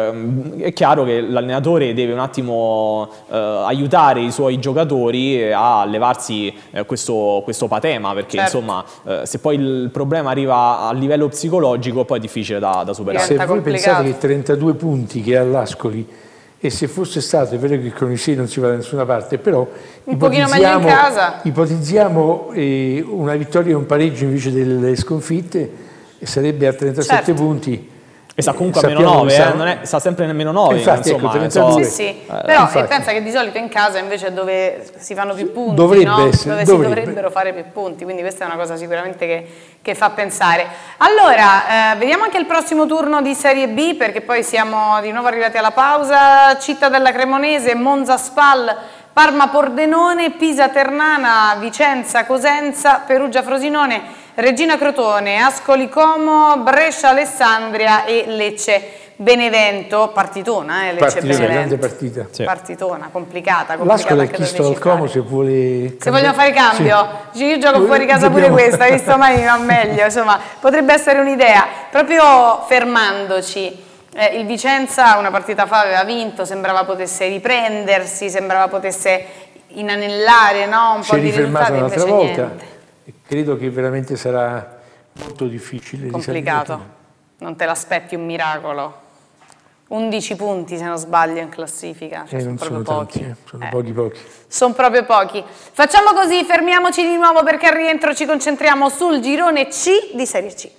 È chiaro che l'allenatore deve un attimo aiutare i suoi giocatori a levarsi questo patema, perché insomma se poi il problema arriva a livello psicologico poi è difficile da superare. Se voi pensate che 32 punti che ha l'Ascoli, e se fosse stato, è vero che con i 6 non si va da nessuna parte, però un pochino meglio in casa, ipotizziamo una vittoria e un pareggio invece delle sconfitte, e sarebbe a 37 punti. E sta comunque a meno 9, sta sempre nel meno 9. Infatti, insomma, ecco, 32. Sì. Però pensa che di solito in casa invece è dove si fanno più punti, dove si dovrebbero fare più punti, quindi questa è una cosa sicuramente che fa pensare. Allora, vediamo anche il prossimo turno di Serie B, perché poi siamo di nuovo arrivati alla pausa. Cittadella Cremonese, Monza Spal, Parma Pordenone, Pisa Ternana, Vicenza Cosenza, Perugia Frosinone, Regina Crotone, Ascoli Como, Brescia Alessandria e Lecce Benevento. Partitona, Lecce Benevento. Grande partita. Sì. Partitona, complicata L'Ascoli anche ha da chiesto al Como se vuole... Se vogliono fare cambio, io gioco fuori casa pure questa, hai visto mai va meglio, insomma, potrebbe essere un'idea. Proprio fermandoci, il Vicenza una partita fa aveva vinto, sembrava potesse riprendersi, sembrava potesse inanellare, no? Un po' di risultati, un'altra invece volta. niente. E credo che veramente sarà molto difficile. Complicato, non te l'aspetti un miracolo. 11 punti se non sbaglio in classifica, cioè sono proprio pochi. Tanti, sono pochi. Sono proprio pochi. Facciamo così, fermiamoci di nuovo perché al rientro ci concentriamo sul girone C di Serie C.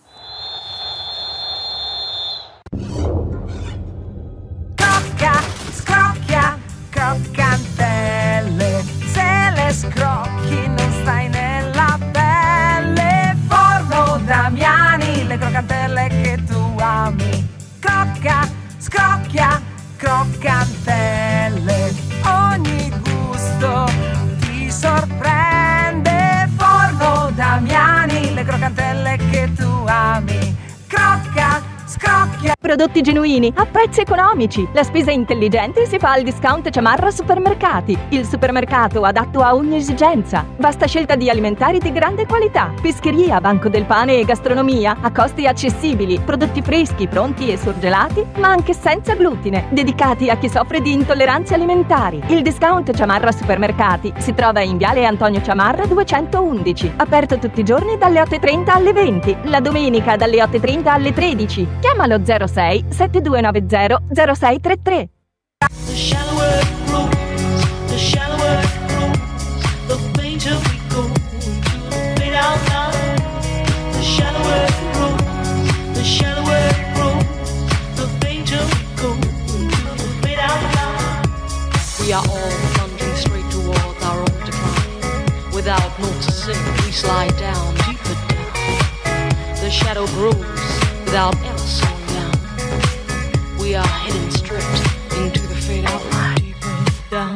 Crocca, scrocchia, croccantelle. Se le scrocchi non stai nella pelle. Forno Damiani, le croccantelle che tu ami. Crocca, scrocchia, croccantelle. Ogni gusto ti sorprende. Forno Damiani, le croccantelle che tu ami. Crocca, scrocchia. Prodotti genuini a prezzi economici. La spesa intelligente si fa al discount Ciamarra Supermercati. Il supermercato adatto a ogni esigenza. Vasta scelta di alimentari di grande qualità. Pescheria, banco del pane e gastronomia a costi accessibili. Prodotti freschi, pronti e surgelati, ma anche senza glutine. Dedicati a chi soffre di intolleranze alimentari. Il discount Ciamarra Supermercati si trova in Viale Antonio Ciamarra 211. Aperto tutti i giorni dalle 8:30 alle 20. La domenica dalle 8:30 alle 13. Chiamalo 06 7290 0633. The shallower it grows, the shallower it grows, the fainter we go to the fade out line. The shallower it grows, the shallower it grows, the fainter we go to the fade out line. We are all plunging straight towards our own decline. Without naught to sink, we slide down, deeper down. The shadow grows without ever slowing down. We are heading stripped into the fade out line. Deeper down.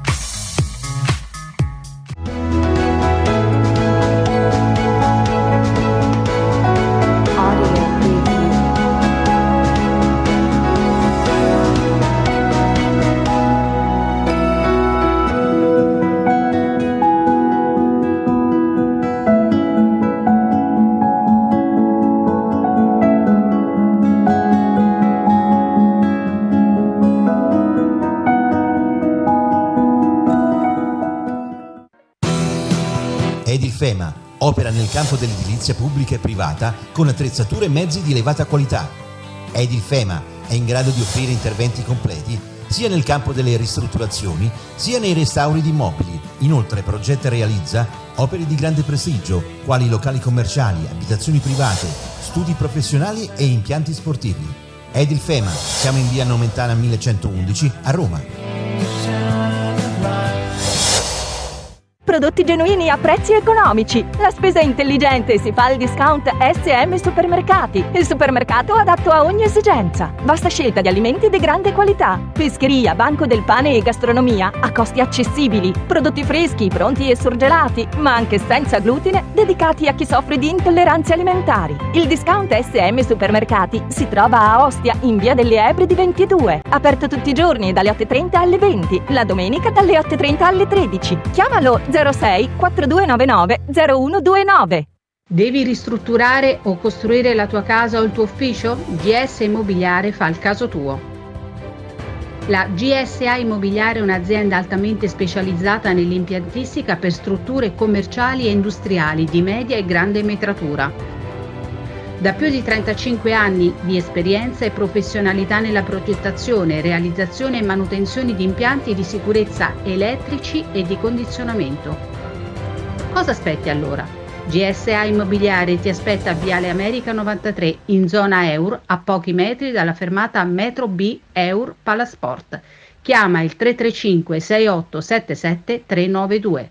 Edilfema opera nel campo dell'edilizia pubblica e privata con attrezzature e mezzi di elevata qualità. Edilfema è in grado di offrire interventi completi sia nel campo delle ristrutturazioni sia nei restauri di immobili. Inoltre progetta e realizza opere di grande prestigio quali locali commerciali, abitazioni private, studi professionali e impianti sportivi. Edilfema, siamo in via Nomentana 1111 a Roma. Prodotti genuini a prezzi economici. La spesa intelligente si fa al discount SM Supermercati. Il supermercato adatto a ogni esigenza. Vasta scelta di alimenti di grande qualità. Pescheria, banco del pane e gastronomia a costi accessibili. Prodotti freschi, pronti e surgelati, ma anche senza glutine, dedicati a chi soffre di intolleranze alimentari. Il discount SM Supermercati si trova a Ostia, in via delle Ebridi 22. Aperto tutti i giorni dalle 8:30 alle 20. La domenica dalle 8:30 alle 13. Chiamalo 06 4299 0129. Devi ristrutturare o costruire la tua casa o il tuo ufficio? GS Immobiliare fa il caso tuo. La GSA Immobiliare è un'azienda altamente specializzata nell'impiantistica per strutture commerciali e industriali di media e grande metratura. Da più di 35 anni di esperienza e professionalità nella progettazione, realizzazione e manutenzione di impianti di sicurezza elettrici e di condizionamento. Cosa aspetti allora? GSA Immobiliare ti aspetta a Viale America 93 in zona Eur, a pochi metri dalla fermata Metro B Eur Palasport. Chiama il 335 6877 392.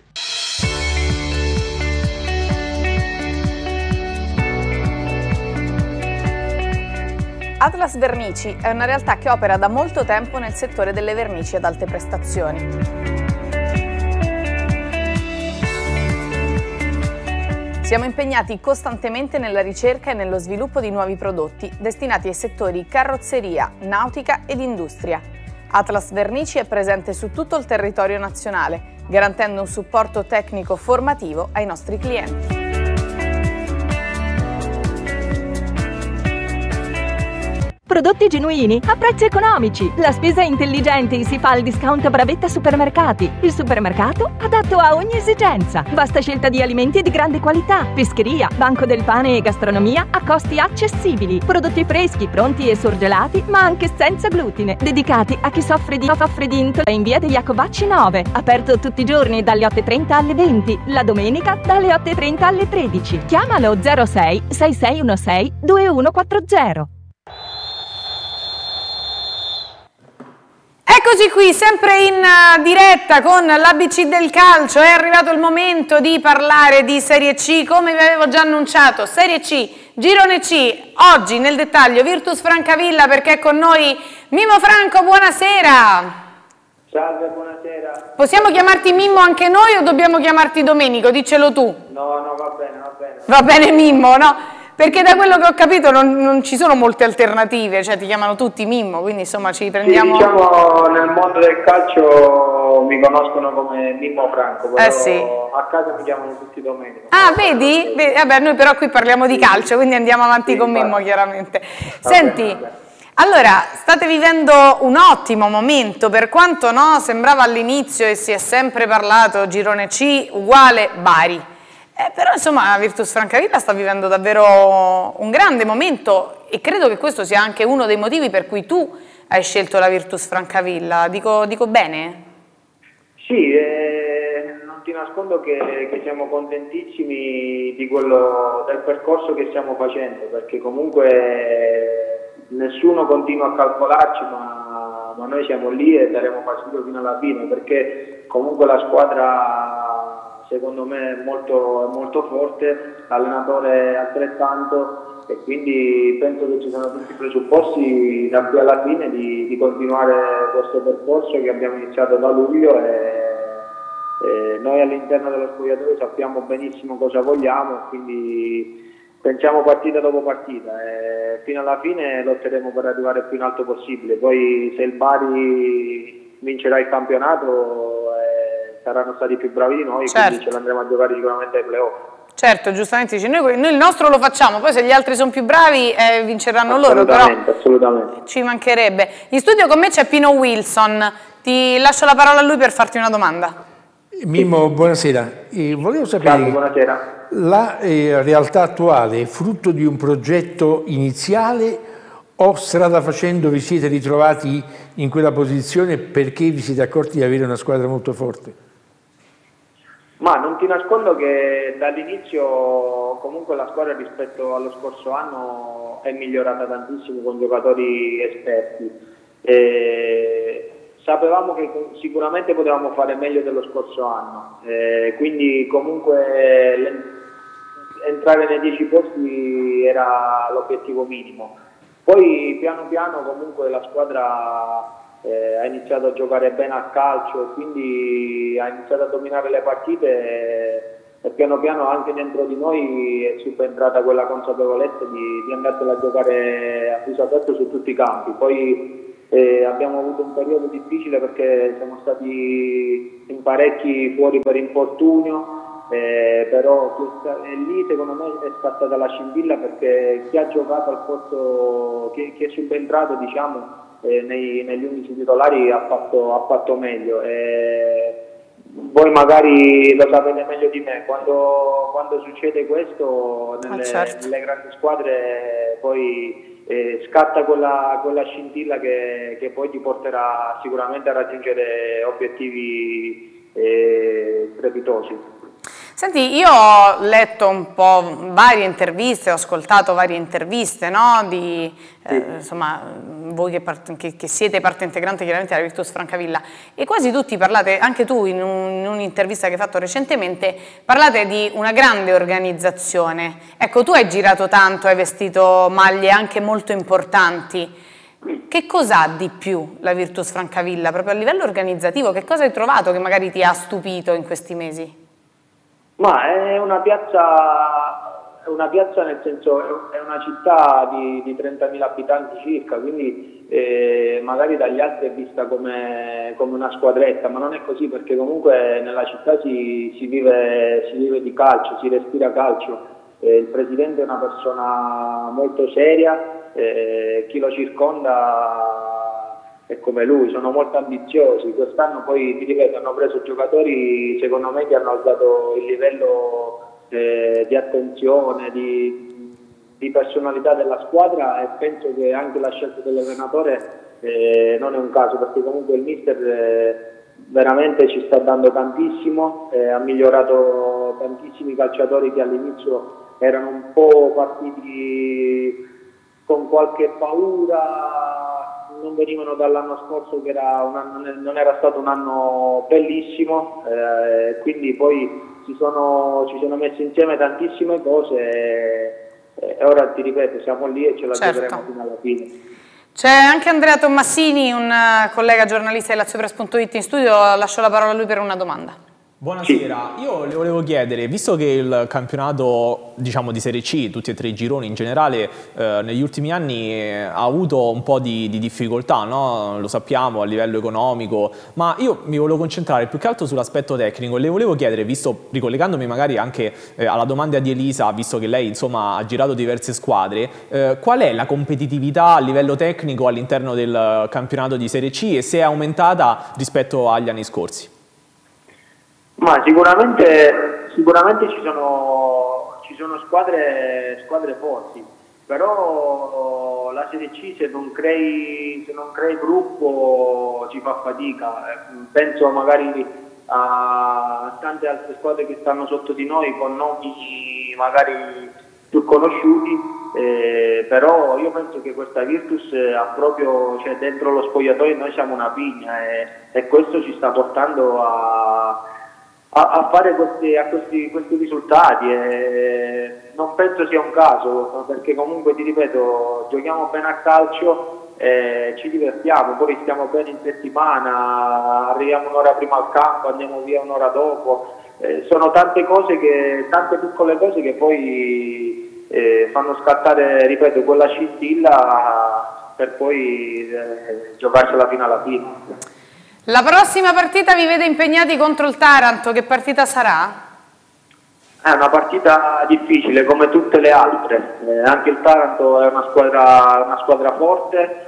Atlas Vernici è una realtà che opera da molto tempo nel settore delle vernici ad alte prestazioni. Siamo impegnati costantemente nella ricerca e nello sviluppo di nuovi prodotti destinati ai settori carrozzeria, nautica ed industria. Atlas Vernici è presente su tutto il territorio nazionale, garantendo un supporto tecnico formativo ai nostri clienti. Prodotti genuini a prezzi economici. La spesa intelligente si fa al discount Bravetta Supermercati. Il supermercato adatto a ogni esigenza. Vasta scelta di alimenti di grande qualità. Pescheria, banco del pane e gastronomia a costi accessibili. Prodotti freschi, pronti e surgelati, ma anche senza glutine. Dedicati a chi soffre di intoleranza in via degli Iacovacci 9. Aperto tutti i giorni dalle 8:30 alle 20. La domenica dalle 8:30 alle 13. Chiamalo 06 6616 2140. Eccoci qui, sempre in diretta con l'ABC del calcio. È arrivato il momento di parlare di Serie C, come vi avevo già annunciato. Serie C, Girone C, oggi nel dettaglio Virtus Francavilla, perché è con noi Mimmo Franco, buonasera. Salve, buonasera. Possiamo chiamarti Mimmo anche noi o dobbiamo chiamarti Domenico? Diccelo tu. No, va bene, va bene. Va bene Mimmo, no? Perché da quello che ho capito non ci sono molte alternative, cioè ti chiamano tutti Mimmo, quindi insomma ci prendiamo... Sì, diciamo nel mondo del calcio mi conoscono come Mimmo Franco, però sì. A casa mi chiamano tutti Domenico. Ah, vedi? Vabbè, noi però qui parliamo di calcio, quindi andiamo avanti con Mimmo chiaramente. Senti, allora, state vivendo un ottimo momento, per quanto no, sembrava all'inizio e si è sempre parlato Girone C uguale Bari. Però insomma Virtus Francavilla sta vivendo davvero un grande momento e credo che questo sia anche uno dei motivi per cui tu hai scelto la Virtus Francavilla. Dico bene? Sì, non ti nascondo che siamo contentissimi del percorso che stiamo facendo, perché comunque nessuno continua a calcolarci, ma noi siamo lì e daremo fastidio fino alla fine, perché comunque la squadra secondo me è molto forte, l'allenatore altrettanto, e quindi penso che ci sono tutti i presupposti da qui alla fine di continuare questo percorso che abbiamo iniziato da luglio, e noi all'interno dello spogliatoio sappiamo benissimo cosa vogliamo, quindi pensiamo partita dopo partita e fino alla fine lotteremo per arrivare il più in alto possibile. Poi se il Bari vincerà il campionato saranno stati più bravi di noi, certo. Quindi ce l'andremo a giocare sicuramente ai playoff. Certo, giustamente dice, noi il nostro lo facciamo, poi se gli altri sono più bravi vinceranno loro, però assolutamente. Ci mancherebbe. In studio con me c'è Pino Wilson, ti lascio la parola a lui per farti una domanda. Mimmo, buonasera. Volevo sapere, buonasera. La realtà attuale è frutto di un progetto iniziale o strada facendo vi siete ritrovati in quella posizione perché vi siete accorti di avere una squadra molto forte? Ma non ti nascondo che dall'inizio comunque la squadra rispetto allo scorso anno è migliorata tantissimo con giocatori esperti. Sapevamo che sicuramente potevamo fare meglio dello scorso anno, quindi comunque entrare nei 10 posti era l'obiettivo minimo. Poi piano piano comunque la squadra ha iniziato a giocare bene a calcio e quindi ha iniziato a dominare le partite e piano piano anche dentro di noi è subentrata quella consapevolezza di andarsela a giocare a viso aperto su tutti i campi. Poi abbiamo avuto un periodo difficile perché siamo stati in parecchi fuori per infortunio, però lì secondo me è scattata la scintilla, perché chi ha giocato al posto, chi è subentrato diciamo negli 11 titolari ha fatto meglio. Voi magari lo sapete meglio di me, quando succede questo nelle grandi squadre poi scatta quella scintilla che poi ti porterà sicuramente a raggiungere obiettivi strepitosi. Senti, io ho letto un po' varie interviste, ho ascoltato varie interviste, no? Insomma, voi che siete parte integrante chiaramente della Virtus Francavilla, e quasi tutti parlate, anche tu in un'intervista che hai fatto recentemente, parlate di una grande organizzazione. Ecco, tu hai girato tanto, hai vestito maglie anche molto importanti. Che cosa ha di più la Virtus Francavilla, proprio a livello organizzativo? Che cosa hai trovato che magari ti ha stupito in questi mesi? Ma è una piazza nel senso, è una città di 30.000 abitanti circa, quindi magari dagli altri è vista come una squadretta, ma non è così, perché comunque nella città si vive di calcio, si respira calcio. Il presidente è una persona molto seria, chi lo circonda è come lui, sono molto ambiziosi. Quest'anno poi, ti ripeto, hanno preso giocatori secondo me che hanno alzato il livello di attenzione, di personalità della squadra, e penso che anche la scelta dell'allenatore non è un caso, perché comunque il mister veramente ci sta dando tantissimo, ha migliorato tantissimi calciatori che all'inizio erano un po' partiti con qualche paura, non venivano dall'anno scorso che non era stato un anno bellissimo, quindi poi ci sono messe insieme tantissime cose e ora ti ripeto, siamo lì e ce la giocheremo fino alla fine. C'è anche Andrea Tommasini, un collega giornalista di LazioPress.it in studio, lascio la parola a lui per una domanda. Buonasera, io le volevo chiedere, visto che il campionato, diciamo, di Serie C, tutti e tre i gironi in generale, negli ultimi anni ha avuto un po' di difficoltà, no? Lo sappiamo, a livello economico, ma io mi volevo concentrare più che altro sull'aspetto tecnico e le volevo chiedere, visto, ricollegandomi magari anche alla domanda di Elisa, visto che lei insomma ha girato diverse squadre, qual è la competitività a livello tecnico all'interno del campionato di Serie C e se è aumentata rispetto agli anni scorsi? Ma sicuramente ci sono squadre forti, però la Serie C se non crei gruppo ci fa fatica. Penso magari a tante altre squadre che stanno sotto di noi con nomi magari più conosciuti, però io penso che questa Virtus ha proprio, cioè dentro lo spogliatoio noi siamo una pigna e questo ci sta portando a fare questi risultati, e non penso sia un caso, perché comunque ti ripeto, giochiamo bene a calcio, ci divertiamo, poi stiamo bene in settimana, arriviamo un'ora prima al campo, andiamo via un'ora dopo, sono tante piccole cose che poi fanno scattare, ripeto, quella scintilla per poi giocarsela fino alla fine. La prossima partita vi vede impegnati contro il Taranto, che partita sarà? È una partita difficile come tutte le altre, anche il Taranto è una squadra forte,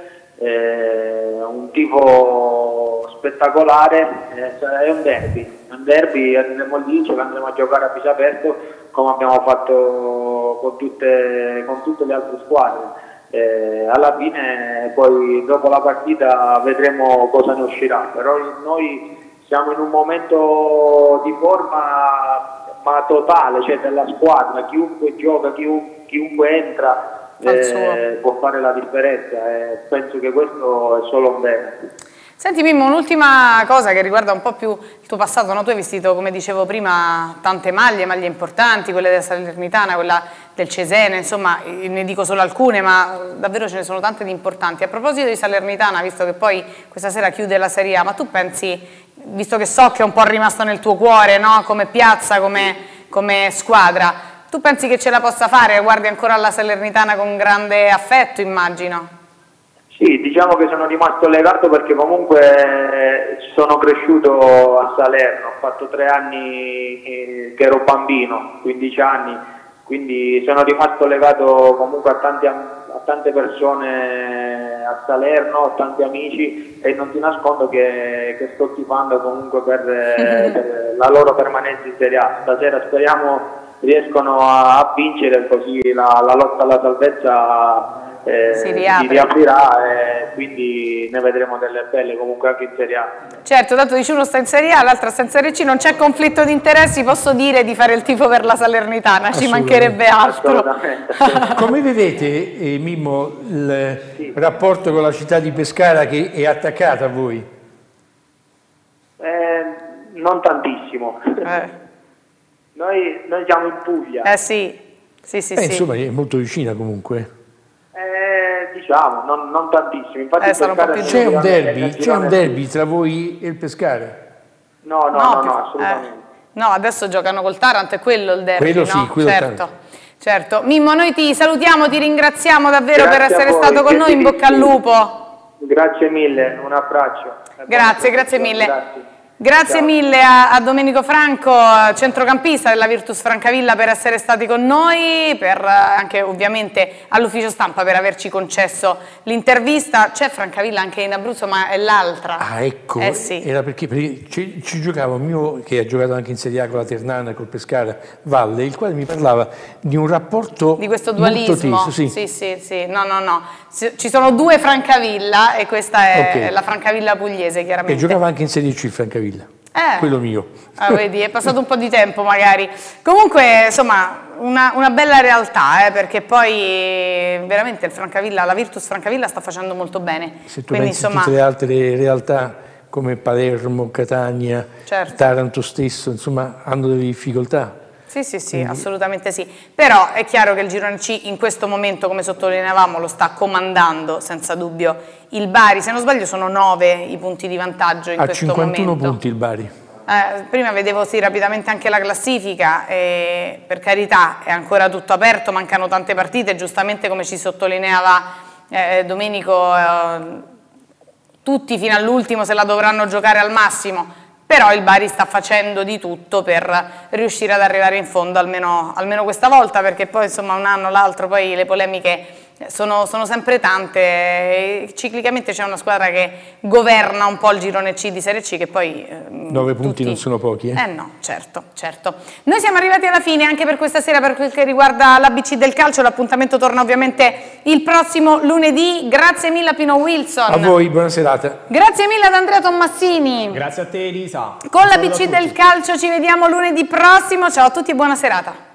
un tifo spettacolare, è un derby, andremo lì, ce l'andremo a giocare a viso aperto come abbiamo fatto con tutte le altre squadre. Alla fine poi dopo la partita vedremo cosa ne uscirà, però noi siamo in un momento di forma ma totale, cioè della squadra, chiunque gioca, chiunque entra può fare la differenza, e penso che questo è solo un bene. Senti Mimmo, un'ultima cosa che riguarda un po' più il tuo passato, no? Tu hai vestito, come dicevo prima, tante maglie importanti, quelle della Salernitana, quella del Cesena, insomma, ne dico solo alcune, ma davvero ce ne sono tante di importanti. A proposito di Salernitana, visto che poi questa sera chiude la Serie A, ma tu pensi, visto che so che è un po' rimasto nel tuo cuore, no? Come piazza, come squadra, tu pensi che ce la possa fare? Guardi ancora alla Salernitana con grande affetto, immagino? Sì, diciamo che sono rimasto legato perché comunque sono cresciuto a Salerno, ho fatto 3 anni che ero bambino, 15 anni, quindi sono rimasto legato comunque a tante persone a Salerno, ho tanti amici e non ti nascondo che sto tifando comunque per la loro permanenza in Serie A. Stasera speriamo riescono a vincere, così la lotta alla salvezza si riaprirà e quindi ne vedremo delle belle comunque anche in Serie A. Certo, tanto dice uno sta in Serie A, l'altro sta in Serie C, non c'è conflitto di interessi, posso dire di fare il tifo per la Salernitana, ci mancherebbe altro. Come vedete, Mimmo, il rapporto con la città di Pescara che è attaccata a voi? Non tantissimo. Noi siamo in Puglia. Sì. Insomma, è molto vicina comunque. Diciamo, non tantissimo. Infatti c'è un derby tra voi e il Pescara? No, assolutamente. No, adesso giocano col Taranto, è quello il derby, Quello sì, no? quello Certo, certo. Mimmo, noi ti salutiamo, ti ringraziamo davvero Grazie per essere a voi, stato con noi, in bocca al gentilissimi. lupo. Grazie mille, un abbraccio. Grazie mille. Grazie. Grazie Ciao. mille a Domenico Franco, centrocampista della Virtus Francavilla, per essere stati con noi, per anche ovviamente all'ufficio stampa per averci concesso l'intervista. C'è Francavilla anche in Abruzzo, ma è l'altra. Ah, ecco, Sì. era perché ci giocava un mio, che ha giocato anche in Serie A con la Ternana, col Pescara, Valle, il quale mi parlava di un rapporto Di questo molto dualismo. teso, Sì. No. Ci sono due Francavilla e questa è Ok. la Francavilla pugliese, E chiaramente. giocava anche in Serie C Francavilla, quello mio. Vedi, è passato un po' di tempo magari. Comunque, insomma, una bella realtà, perché poi veramente il Francavilla, la Virtus Francavilla sta facendo molto bene. Se tu Quindi, pensi a tutte le altre realtà come Palermo, Catania, Certo. Taranto stesso, insomma, hanno delle difficoltà. Sì, assolutamente sì. Però è chiaro che il Girone C in questo momento, come sottolineavamo, lo sta comandando senza dubbio il Bari. Se non sbaglio sono 9 i punti di vantaggio in Ha questo 51 momento. punti il Bari. Prima vedevo rapidamente anche la classifica, e per carità è ancora tutto aperto, mancano tante partite, giustamente come ci sottolineava Domenico, tutti fino all'ultimo se la dovranno giocare al massimo. Però il Bari sta facendo di tutto per riuscire ad arrivare in fondo, almeno questa volta, perché poi insomma un anno l'altro poi le polemiche sono sempre tante, e ciclicamente c'è una squadra che governa un po' il girone C di Serie C, che poi 9 punti non sono pochi. no, certo. Noi siamo arrivati alla fine anche per questa sera per quel che riguarda l'ABC del calcio. L'appuntamento torna ovviamente il prossimo lunedì. Grazie mille a Pino Wilson. A voi, buona serata. Grazie mille ad Andrea Tommassini. Grazie a te Elisa. Con Un saluto l'ABC a tutti. del calcio ci vediamo lunedì prossimo. Ciao a tutti e buona serata.